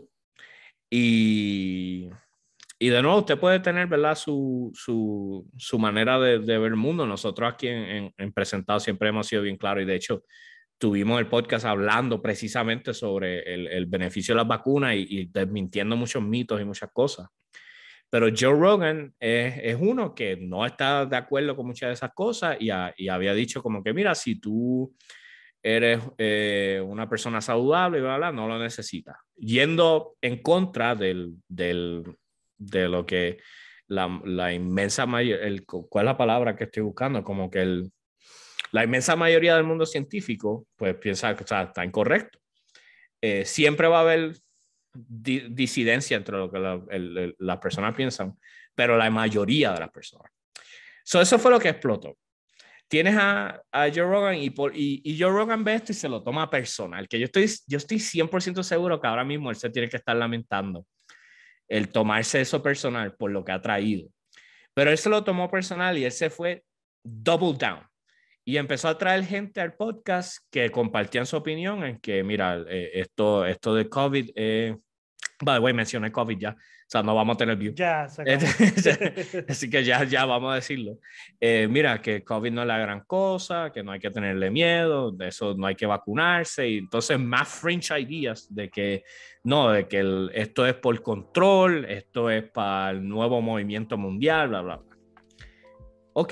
Y, y de nuevo, usted puede tener, ¿verdad?, su, su, su manera de, de ver el mundo. Nosotros aquí en, en, en Presentado siempre hemos sido bien claros y de hecho tuvimos el podcast hablando precisamente sobre el, el beneficio de las vacunas y, y desmintiendo muchos mitos y muchas cosas. Pero Joe Rogan es, es uno que no está de acuerdo con muchas de esas cosas y, a, y había dicho como que, mira, si tú eres eh, una persona saludable, bla, bla, no lo necesitas. Yendo en contra del, del, de lo que la, la inmensa mayoría, ¿cuál es la palabra que estoy buscando? Como que el, la inmensa mayoría del mundo científico, pues piensa que o sea, está incorrecto. Eh, siempre va a haber di disidencia entre lo que las la, la personas piensan, pero la mayoría de las personas. So, eso fue lo que explotó. tienes a, a Joe Rogan y, por, y, y Joe Rogan ve esto y se lo toma personal, que yo estoy, yo estoy cien por ciento seguro que ahora mismo él se tiene que estar lamentando el tomarse eso personal por lo que ha traído. Pero él se lo tomó personal y él se fue double down. Y empezó a traer gente al podcast que compartían su opinión en que, mira, eh, esto, esto de COVID, eh, by the way, mencioné COVID ya, o sea, no vamos a tener view. Ya, se acabó. Así que ya, ya vamos a decirlo. Eh, mira, que COVID no es la gran cosa, que no hay que tenerle miedo, de eso no hay que vacunarse. Y entonces más fringe ideas de que no, de que el, esto es por control, esto es para el nuevo movimiento mundial, bla, bla, bla. Ok.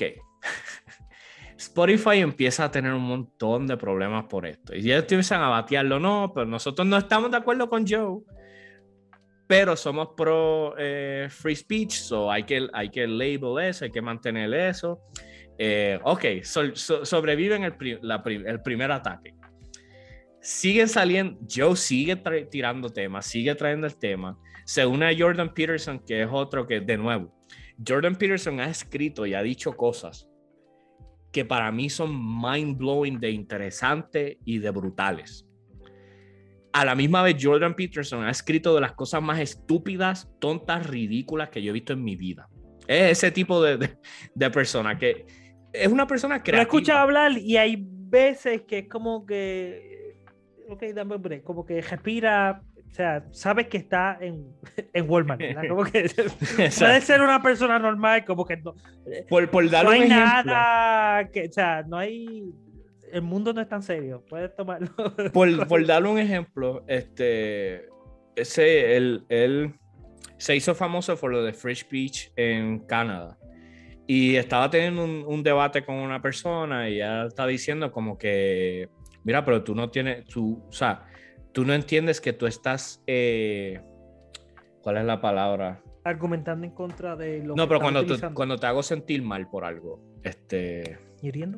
Spotify empieza a tener un montón de problemas por esto. Y ya empiezan a batearlo, no, pero nosotros no estamos de acuerdo con Joe. Pero somos pro eh, free speech, so hay que, hay que label eso, hay que mantener eso. Eh, ok, so, so, sobreviven el, pri la pri el primer ataque. Siguen saliendo, Joe sigue tirando temas, sigue trayendo el tema. Se une a Jordan Peterson, que es otro que, de nuevo, Jordan Peterson ha escrito y ha dicho cosas que para mí son mind-blowing, de interesantes y de brutales. A la misma vez, Jordan Peterson ha escrito de las cosas más estúpidas, tontas, ridículas que yo he visto en mi vida. Es ese tipo de, de, de persona que es una persona creativa. Lo escuchas hablar y hay veces que es como que, ok, dame un break, como que respira, o sea, sabes que está en, en Walmart, ¿verdad? Como que puede ser una persona normal, como que no, por, por dar no un hay ejemplo, nada, que, o sea, no hay, el mundo no es tan serio, puedes tomarlo. Por, por darle un ejemplo, este, ese, él, él se hizo famoso por lo de free speech en Canadá. Y estaba teniendo un, un debate con una persona y ella está diciendo como que, mira, pero tú no tienes, tú, o sea, tú no entiendes que tú estás, eh, ¿cuál es la palabra? Argumentando en contra de lo no, que pero cuando, tú, utilizando. cuando te hago sentir mal por algo, este... ¿Hiriendo?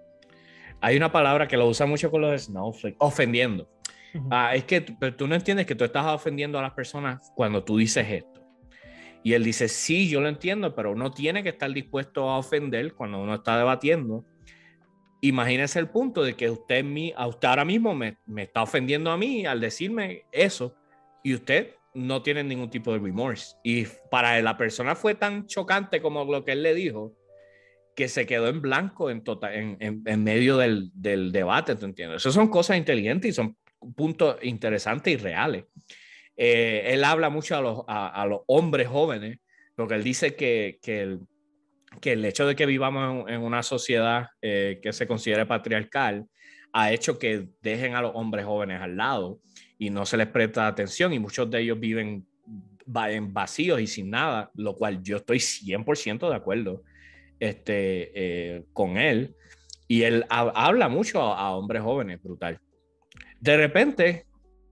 Hay una palabra que lo usa mucho con los de Snowflake, ofendiendo. Uh-huh. Ah, es que pero tú no entiendes que tú estás ofendiendo a las personas cuando tú dices esto. Y él dice, sí, yo lo entiendo, pero uno tiene que estar dispuesto a ofender cuando uno está debatiendo. Imagínese el punto de que usted, usted ahora mismo me, me está ofendiendo a mí al decirme eso y usted no tiene ningún tipo de remorse. Y para la persona fue tan chocante como lo que él le dijo, que se quedó en blanco en, total, en, en, en medio del, del debate, ¿tú entiendes? Esas son cosas inteligentes y son puntos interesantes y reales. Eh, él habla mucho a los, a, a los hombres jóvenes, porque él dice que, que, el, que el hecho de que vivamos en, en una sociedad eh, que se considere patriarcal ha hecho que dejen a los hombres jóvenes al lado y no se les presta atención y muchos de ellos viven en vacíos y sin nada, lo cual yo estoy cien por ciento de acuerdo este, eh, con él. Y él ha, habla mucho a, a hombres jóvenes, brutal. De repente,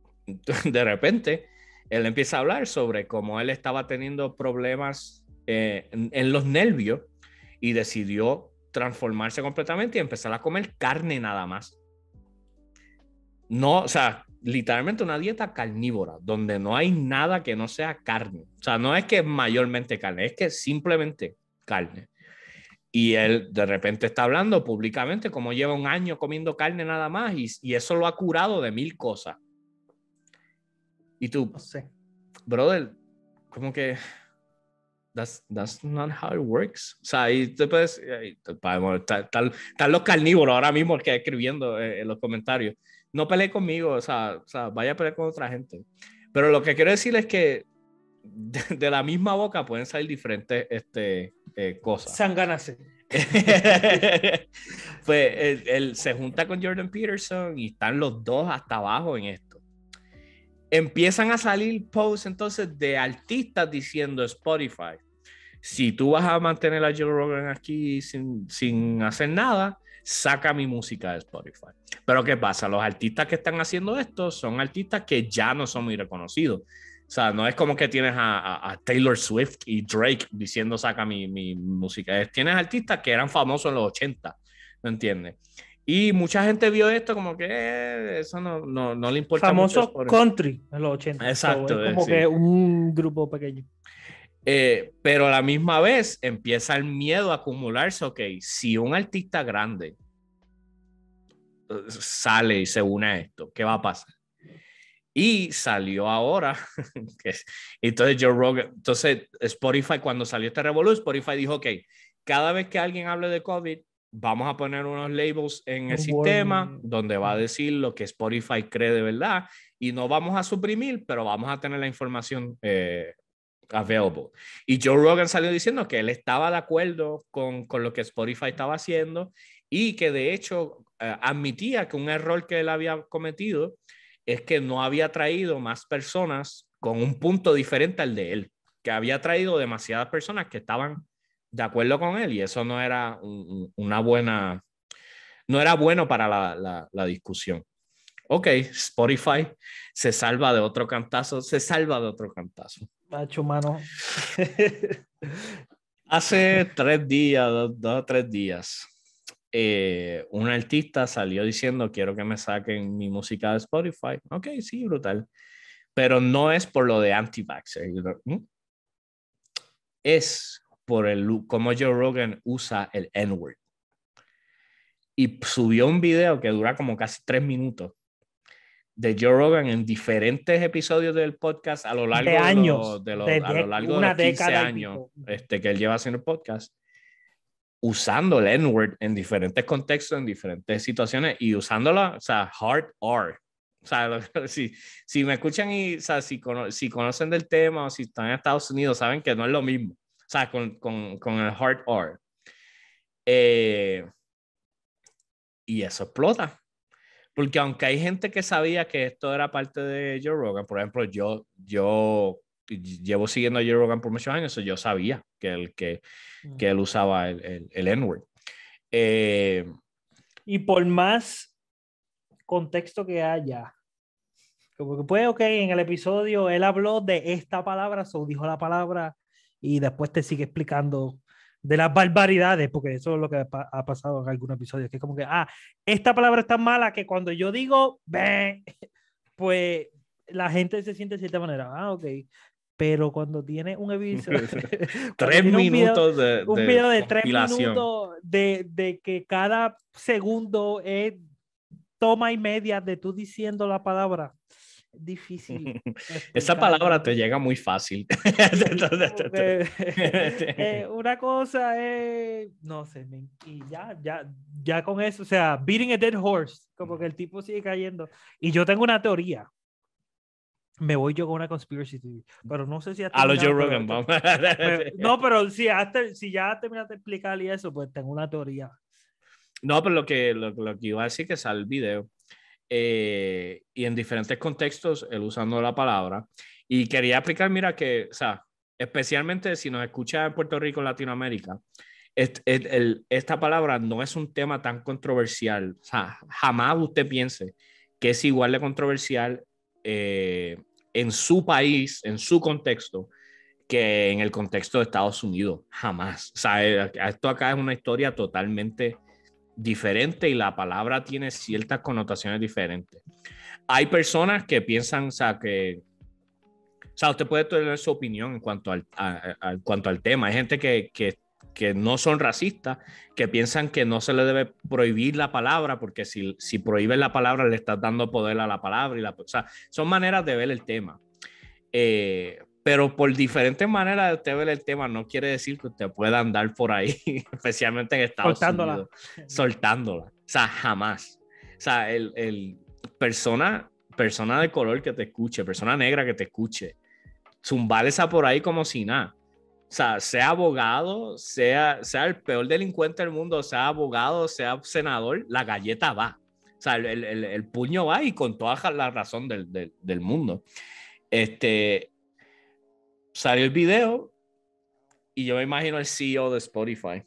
de repente, él empieza a hablar sobre cómo él estaba teniendo problemas eh, en, en los nervios y decidió transformarse completamente y empezar a comer carne nada más. No, o sea, literalmente una dieta carnívora, donde no hay nada que no sea carne. O sea, no es que mayormente carne, es que simplemente carne. Y él de repente está hablando públicamente como lleva un año comiendo carne nada más y, y eso lo ha curado de mil cosas. Y tú, no sé. Brother, como que that's, that's not how it works. O sea, ahí te puedes, están los carnívoros ahora mismo que escribiendo en los comentarios. No pelee conmigo, o sea, o sea, vaya a pelear con otra gente. Pero lo que quiero decir es que de, de la misma boca pueden salir diferentes este, eh, cosas. Sanganase. Pues él, él se junta con Jordan Peterson y están los dos hasta abajo en esto. Empiezan a salir posts entonces de artistas diciendo Spotify, si tú vas a mantener a Joe Rogan aquí sin, sin hacer nada, saca mi música de Spotify. Pero ¿qué pasa? Los artistas que están haciendo esto son artistas que ya no son muy reconocidos. O sea, no es como que tienes a, a, a Taylor Swift y Drake diciendo saca mi, mi música. Es, tienes artistas que eran famosos en los ochenta, ¿me entiendes? Y mucha gente vio esto como que eh, eso no, no, no le importa famoso mucho. Famoso country en los ochenta. Exacto. So, es como sí. que un grupo pequeño. Eh, pero a la misma vez empieza el miedo a acumularse. Ok, si un artista grande eh, sale y se une a esto, ¿qué va a pasar? Y salió ahora, que, entonces Joe Rogan, entonces Spotify, cuando salió este revolú, Spotify dijo, ok, cada vez que alguien hable de COVID, vamos a poner unos labels en el Un sistema warning. donde va a decir lo que Spotify cree de verdad y no vamos a suprimir, pero vamos a tener la información eh, available. Y Joe Rogan salió diciendo que él estaba de acuerdo con, con lo que Spotify estaba haciendo y que de hecho eh, admitía que un error que él había cometido es que no había traído más personas con un punto diferente al de él, que había traído demasiadas personas que estaban de acuerdo con él y eso no era un, una buena, no era bueno para la, la, la discusión. Ok, Spotify se salva de otro cantazo, se salva de otro cantazo. Macho, mano. Hace tres días, dos, dos o tres días, eh, un artista salió diciendo quiero que me saquen mi música de Spotify. Ok, sí, brutal. Pero no es por lo de anti-vaxxer. Es por el cómo Joe Rogan usa el N-word. Y subió un video que dura como casi tres minutos de Joe Rogan en diferentes episodios del podcast a lo De largo de años, los, de de, los, a lo de largo de una los quince década y años pico. este, que él lleva haciendo el podcast, usando el N-word en diferentes contextos, en diferentes situaciones y usándola, o sea, hard R. O sea, si, si me escuchan y, o sea, si, cono si conocen del tema o si están en Estados Unidos, saben que no es lo mismo. O sea, con, con, con el hard R. Eh, y eso explota. Porque aunque hay gente que sabía que esto era parte de Joe Rogan, por ejemplo, yo, yo llevo siguiendo a Joe Rogan por muchos años, yo sabía que él, que, que él usaba el, el, el N-word. Eh, y por más contexto que haya, como que pues, ok, en el episodio él habló de esta palabra, so dijo la palabra y después te sigue explicando de las barbaridades, porque eso es lo que ha pasado en algunos episodios, que es como que, ah, esta palabra es tan mala que cuando yo digo, pues la gente se siente de cierta manera, ah, ok, pero cuando tiene un episodio, cuando tres tiene un video, minutos de, un de video de tres compilación. minutos de, de que cada segundo es toma y media de tú diciendo la palabra, es difícil Esa explicarlo. palabra te llega muy fácil. eh, una cosa es, no sé, men, y ya, ya, ya con eso, o sea, beating a dead horse, como que el tipo sigue cayendo. Y yo tengo una teoría. Me voy yo con una conspiracy theory, pero no sé si has A los Joe terminado, pero, Rogan, vamos. pero no, pero si, has, si ya terminaste de explicar y eso, pues tengo una teoría. No, pero lo que, lo, lo que iba a decir que sale el video eh, y en diferentes contextos él usando la palabra y quería aplicar, mira que, o sea, especialmente si nos escucha en Puerto Rico, Latinoamérica, es, es, el, esta palabra no es un tema tan controversial, o sea, jamás usted piense que es igual de controversial eh, en su país, en su contexto, que en el contexto de Estados Unidos, jamás. O sea, esto acá es una historia totalmente diferente y la palabra tiene ciertas connotaciones diferentes. Hay personas que piensan, o sea, que, o sea, usted puede tener su opinión en cuanto al, a, a, en cuanto al tema. Hay gente que, que, que no son racistas, que piensan que no se le debe prohibir la palabra, porque si, si prohíbe la palabra le estás dando poder a la palabra. Y la, o sea, son maneras de ver el tema. Eh, pero por diferentes maneras de usted ver el tema no quiere decir que usted pueda andar por ahí, especialmente en Estados Soltándola. Unidos, soltándola. O sea, jamás. O sea, el, el persona, persona de color que te escuche, persona negra que te escuche, zumbar esa por ahí como si nada. O sea, sea abogado, sea, sea el peor delincuente del mundo, sea abogado, sea senador, la galleta va. O sea, el, el, el puño va y con toda la razón del, del, del mundo. Este, salió el video y yo me imagino el C E O de Spotify.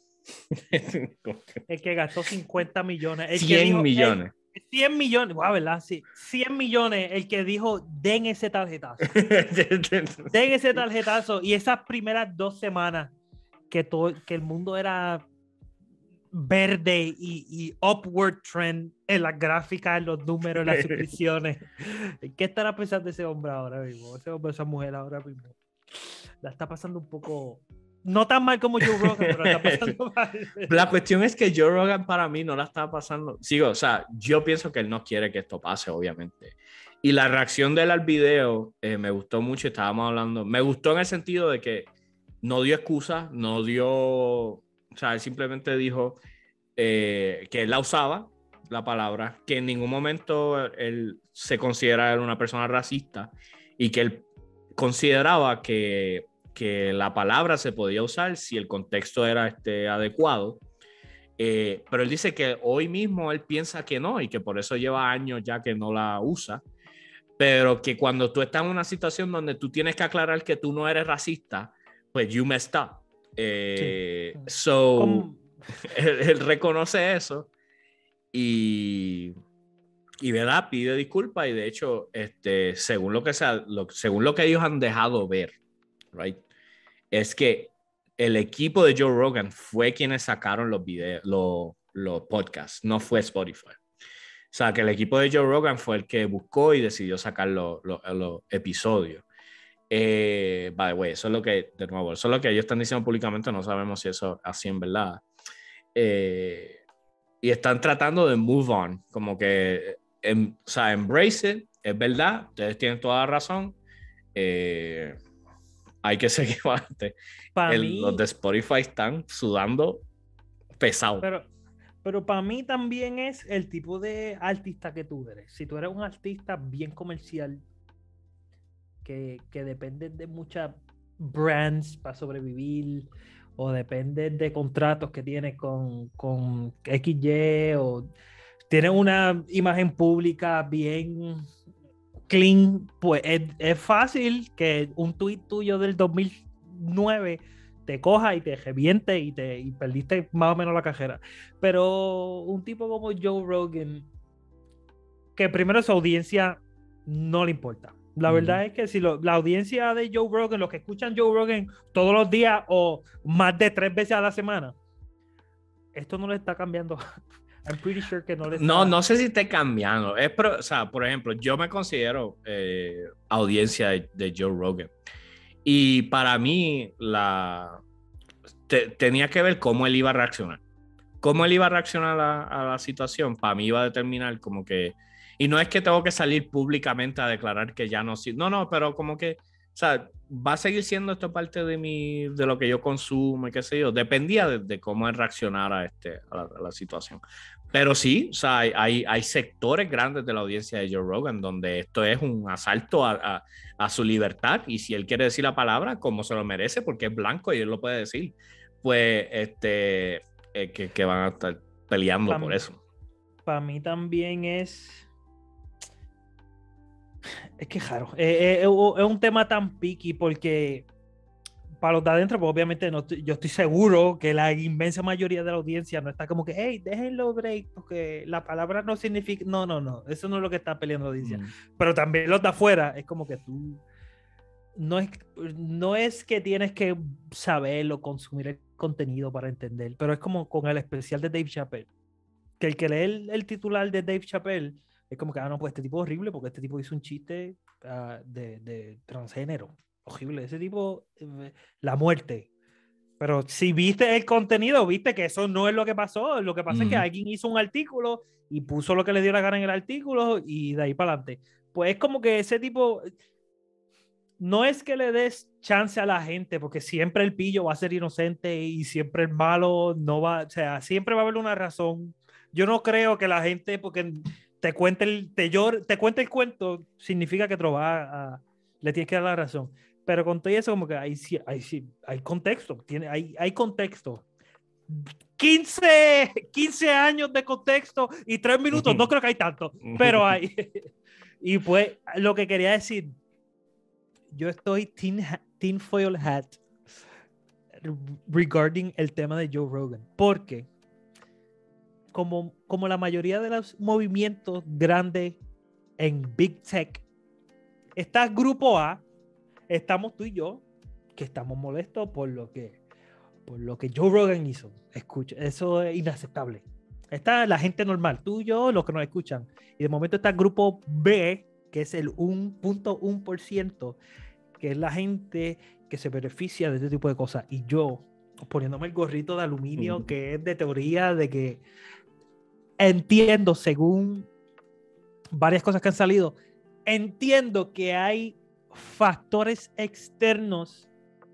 El que gastó cincuenta millones. El que cien dijo, millones. El, cien millones. Wow, ¿verdad? Sí. cien millones. El que dijo, den ese tarjetazo. Den ese tarjetazo. Y esas primeras dos semanas que, todo, que el mundo era verde y, y upward trend en las gráficas, en los números, en las suscripciones. ¿Qué estará pensando ese hombre ahora mismo? Ese hombre, esa mujer ahora mismo. la está pasando un poco, no tan mal como Joe Rogan, pero la está pasando mal. La cuestión es que Joe Rogan para mí no la está pasando. Sigo, o sea, yo pienso que él no quiere que esto pase, obviamente. Y la reacción de él al video eh, me gustó mucho. Estábamos hablando, me gustó en el sentido de que no dio excusas, no dio, o sea, él simplemente dijo eh, que él la usaba, la palabra, que en ningún momento él se considera una persona racista y que él consideraba que, que la palabra se podía usar si el contexto era este, adecuado. Eh, pero él dice que hoy mismo él piensa que no y que por eso lleva años ya que no la usa, pero que cuando tú estás en una situación donde tú tienes que aclarar que tú no eres racista, pues you messed up. Eh, Sí. so, él, él reconoce eso y, y ¿verdad? Pide disculpas y de hecho, este, según, lo que sea, lo, según lo que ellos han dejado ver, right, es que el equipo de Joe Rogan fue quienes sacaron los videos, los, los podcasts, no fue Spotify. O sea, que el equipo de Joe Rogan fue el que buscó y decidió sacar los, los, los episodios. Eh, by the way, eso es lo que, de nuevo, eso es lo que ellos están diciendo públicamente, no sabemos si eso es así en verdad. Eh, y están tratando de move on, como que, em, o sea, embrace it, es verdad, ustedes tienen toda la razón. Eh, hay que seguir adelante. El, los de Spotify están sudando pesado. Pero, pero para mí también es el tipo de artista que tú eres. Si tú eres un artista bien comercial, que, que depende de muchas brands para sobrevivir, o depende de contratos que tienes con, con equis ye, o tienes una imagen pública bien clean, pues es, es fácil que un tweet tuyo del dos mil nueve te coja y te reviente y, te, y perdiste más o menos la cajera. Pero un tipo como Joe Rogan, que primero su audiencia no le importa. La uh-huh. verdad es que si lo, la audiencia de Joe Rogan, los que escuchan Joe Rogan todos los días o más de tres veces a la semana, esto no le está cambiando. I'm pretty sure que no le está... No, no sé si esté cambiando. Es pro, o sea, por ejemplo, yo me considero eh, audiencia de, de Joe Rogan. Y para mí, la te, tenía que ver cómo él iba a reaccionar. Cómo él iba a reaccionar a, a la situación, para mí iba a determinar como que... Y no es que tengo que salir públicamente a declarar que ya no... No, no, pero como que... O sea, va a seguir siendo esto parte de mi, de lo que yo consumo y qué sé yo. Dependía de, de cómo él reaccionara a, este, a, la, a la situación. Pero sí, o sea, hay, hay, hay sectores grandes de la audiencia de Joe Rogan donde esto es un asalto a, a, a su libertad. Y si él quiere decir la palabra, como se lo merece, porque es blanco y él lo puede decir, pues este, eh, que, que van a estar peleando pa por mí, eso. Para mí también es... Es que raro. Eh, eh, es un tema tan picky porque para los de adentro, pues obviamente no, yo estoy seguro que la inmensa mayoría de la audiencia no está como que, hey, déjenlo break, porque la palabra no significa... No, no, no. Eso no es lo que está peleando la audiencia. Mm. Pero también los de afuera, es como que tú... No es, no es que tienes que saberlo, consumir el contenido para entender, pero es como con el especial de Dave Chappelle. Que el que lee el, el titular de Dave Chappelle es como que, ah, no, pues este tipo es horrible porque este tipo hizo un chiste uh, de, de transgénero. Horrible. Ese tipo, eh, la muerte. Pero si viste el contenido, viste que eso no es lo que pasó. Lo que pasa mm. es que alguien hizo un artículo y puso lo que le dio la gana en el artículo y de ahí para adelante. Pues es como que ese tipo... No es que le des chance a la gente, porque siempre el pillo va a ser inocente y siempre el malo no va... O sea, siempre va a haber una razón. Yo no creo que la gente, porque te cuente el, te llor, te cuente el cuento, significa que te lo va a, le tienes que dar la razón. Pero con todo eso, como que hay, hay, hay contexto, tiene, hay, hay contexto. quince, quince años de contexto y tres minutos, no creo que hay tanto, pero hay. Y pues, lo que quería decir, yo estoy tin, tin foil hat regarding el tema de Joe Rogan, porque Como, como la mayoría de los movimientos grandes en Big Tech, está Grupo A, estamos tú y yo, que estamos molestos por lo que, por lo que Joe Rogan hizo. Escucha, eso es inaceptable. Está la gente normal, tú y yo, los que nos escuchan. Y de momento está el Grupo B, que es el uno punto uno por ciento, que es la gente que se beneficia de este tipo de cosas. Y yo, poniéndome el gorrito de aluminio, uh-huh. que es de teoría de que entiendo, según varias cosas que han salido, entiendo que hay factores externos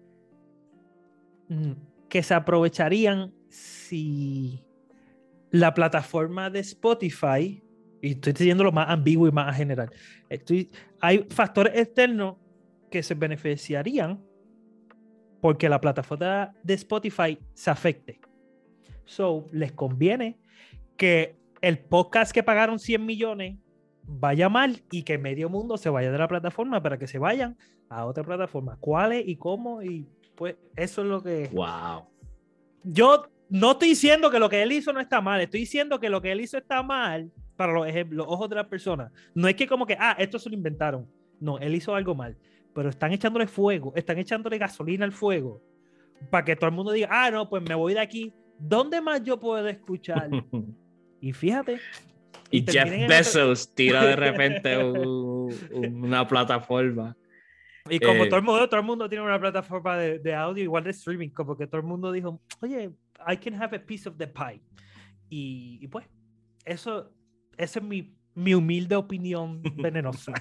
que se aprovecharían si la plataforma de Spotify, y estoy diciendo lo más ambiguo y más general, estoy, hay factores externos que se beneficiarían porque la plataforma de Spotify se afecte. So, les conviene que el podcast que pagaron cien millones vaya mal y que medio mundo se vaya de la plataforma para que se vayan a otra plataforma. ¿Cuáles y cómo? Y pues eso es lo que... Wow. Yo no estoy diciendo que lo que él hizo no está mal, estoy diciendo que lo que él hizo está mal para los, los ojos de las personas. No es que como que, ah, esto se lo inventaron. No, él hizo algo mal. Pero están echándole fuego, están echándole gasolina al fuego para que todo el mundo diga, ah, no, pues me voy de aquí. ¿Dónde más yo puedo escuchar? Y fíjate. Y, y Jeff Bezos otro... tira de repente un, una plataforma. Y como eh, todo el mundo, todo el mundo tiene una plataforma de, de audio, igual de streaming, como que todo el mundo dijo, oye, I can have a piece of the pie. Y, y pues, eso, esa es mi, mi humilde opinión venenosa.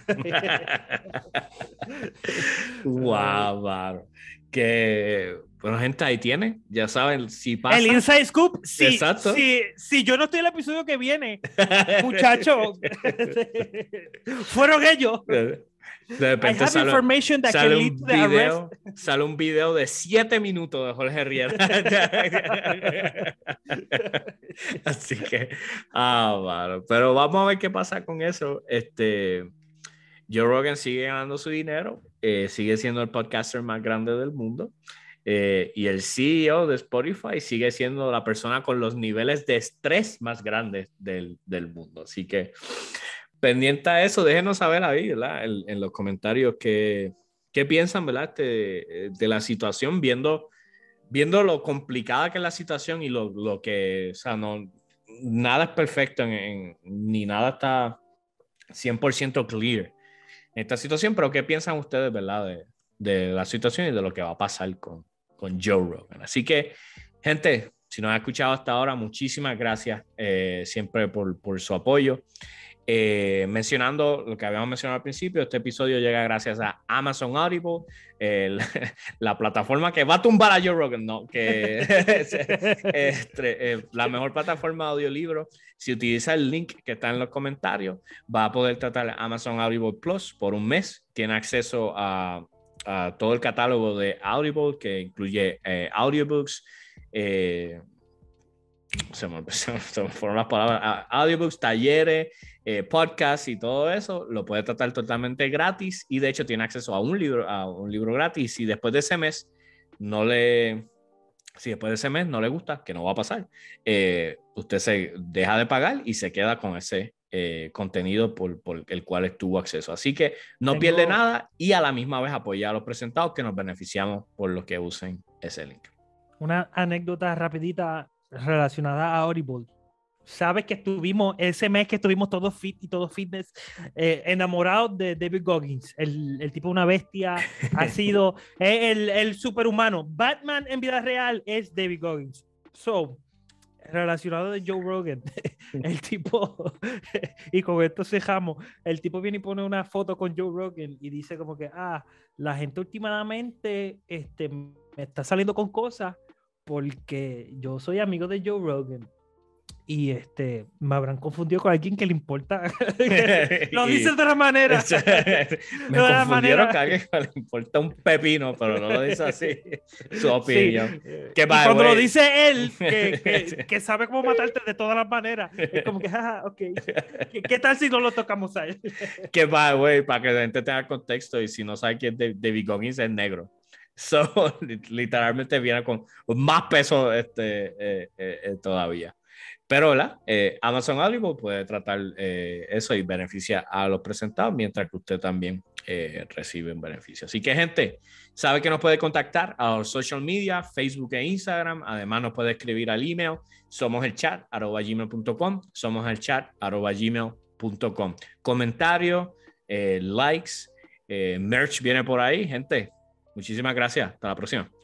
Wow, man. Que, bueno, gente, ahí tiene, ya saben, si pasa. El Inside Scoop, sí, exacto. Si, si yo no estoy en el episodio que viene, muchachos, fueron ellos. De repente sale, sale, un video, sale un video de siete minutos de Jorge Riera. Así que, ah, bueno. Pero vamos a ver qué pasa con eso. Este, Joe Rogan sigue ganando su dinero, eh, sigue siendo el podcaster más grande del mundo. Eh, y el C E O de Spotify sigue siendo la persona con los niveles de estrés más grandes del, del mundo. Así que, pendiente a eso, déjenos saber ahí, ¿verdad? En, en los comentarios qué, qué piensan, ¿verdad? De, de la situación, viendo, viendo lo complicada que es la situación y lo, lo que, o sea, no, nada es perfecto en, en, ni nada está cien por ciento clear en esta situación, pero ¿qué piensan ustedes, ¿verdad? De, de la situación y de lo que va a pasar con, con Joe Rogan. Así que, gente, si nos ha escuchado hasta ahora, muchísimas gracias eh, siempre por, por su apoyo. Eh, mencionando lo que habíamos mencionado al principio, este episodio llega gracias a Amazon Audible, eh, la, la plataforma que va a tumbar a Joe Rogan, no, que es este, eh, la mejor plataforma de audiolibro. Si utiliza el link que está en los comentarios, va a poder tratar Amazon Audible Plus por un mes. Tiene acceso a, a todo el catálogo de Audible, que incluye eh, audiobooks, eh, se me, se me fueron las palabras, audiobooks, talleres, eh, podcasts y todo eso. Lo puede tratar totalmente gratis y de hecho tiene acceso a un libro, a un libro gratis. Si después de ese mes no le, si después de ese mes no le gusta, que no va a pasar, eh, usted se deja de pagar y se queda con ese eh, contenido por, por el cual estuvo acceso. Así que no Tengo... pierde nada y a la misma vez apoya a los presentados, que nos beneficiamos por los que usen ese link. Una anécdota rapidita relacionada a Audible. Sabes que estuvimos ese mes que estuvimos todos fit y todos fitness eh, enamorados de David Goggins, el, el tipo una bestia, ha sido el, el superhumano. Batman en vida real es David Goggins. So, relacionado de Joe Rogan, el tipo, y con esto cejamos, el tipo viene y pone una foto con Joe Rogan y dice como que, ah, la gente últimamente este, me está saliendo con cosas porque yo soy amigo de Joe Rogan y este, me habrán confundido con alguien que le importa. Lo dice de otra manera. Me de confundieron manera. Con alguien que le importa un pepino, pero no lo dice así. Su opinión. Sí. Que, by, cuando way. Lo dice él, que, que, que sabe cómo matarte de todas las maneras, es como que, ah, ok. ¿Qué, ¿Qué tal si no lo tocamos a él? Que va, güey, para que la gente tenga contexto y si no sabe quién es David Goggins, es negro. So, literalmente viene con más peso este, eh, eh, todavía. Pero ¿verdad? Eh, Amazon Audible puede tratar eh, eso y beneficia a los presentados, mientras que usted también eh, recibe un beneficio. Así que, gente, sabe que nos puede contactar a los social media, Facebook e Instagram. Además, nos puede escribir al email, somos el chat, arroba gmail punto com, somos el chat, arroba gmail punto com. Comentarios, eh, likes, Eh, merch viene por ahí, gente. Muchísimas gracias. Hasta la próxima.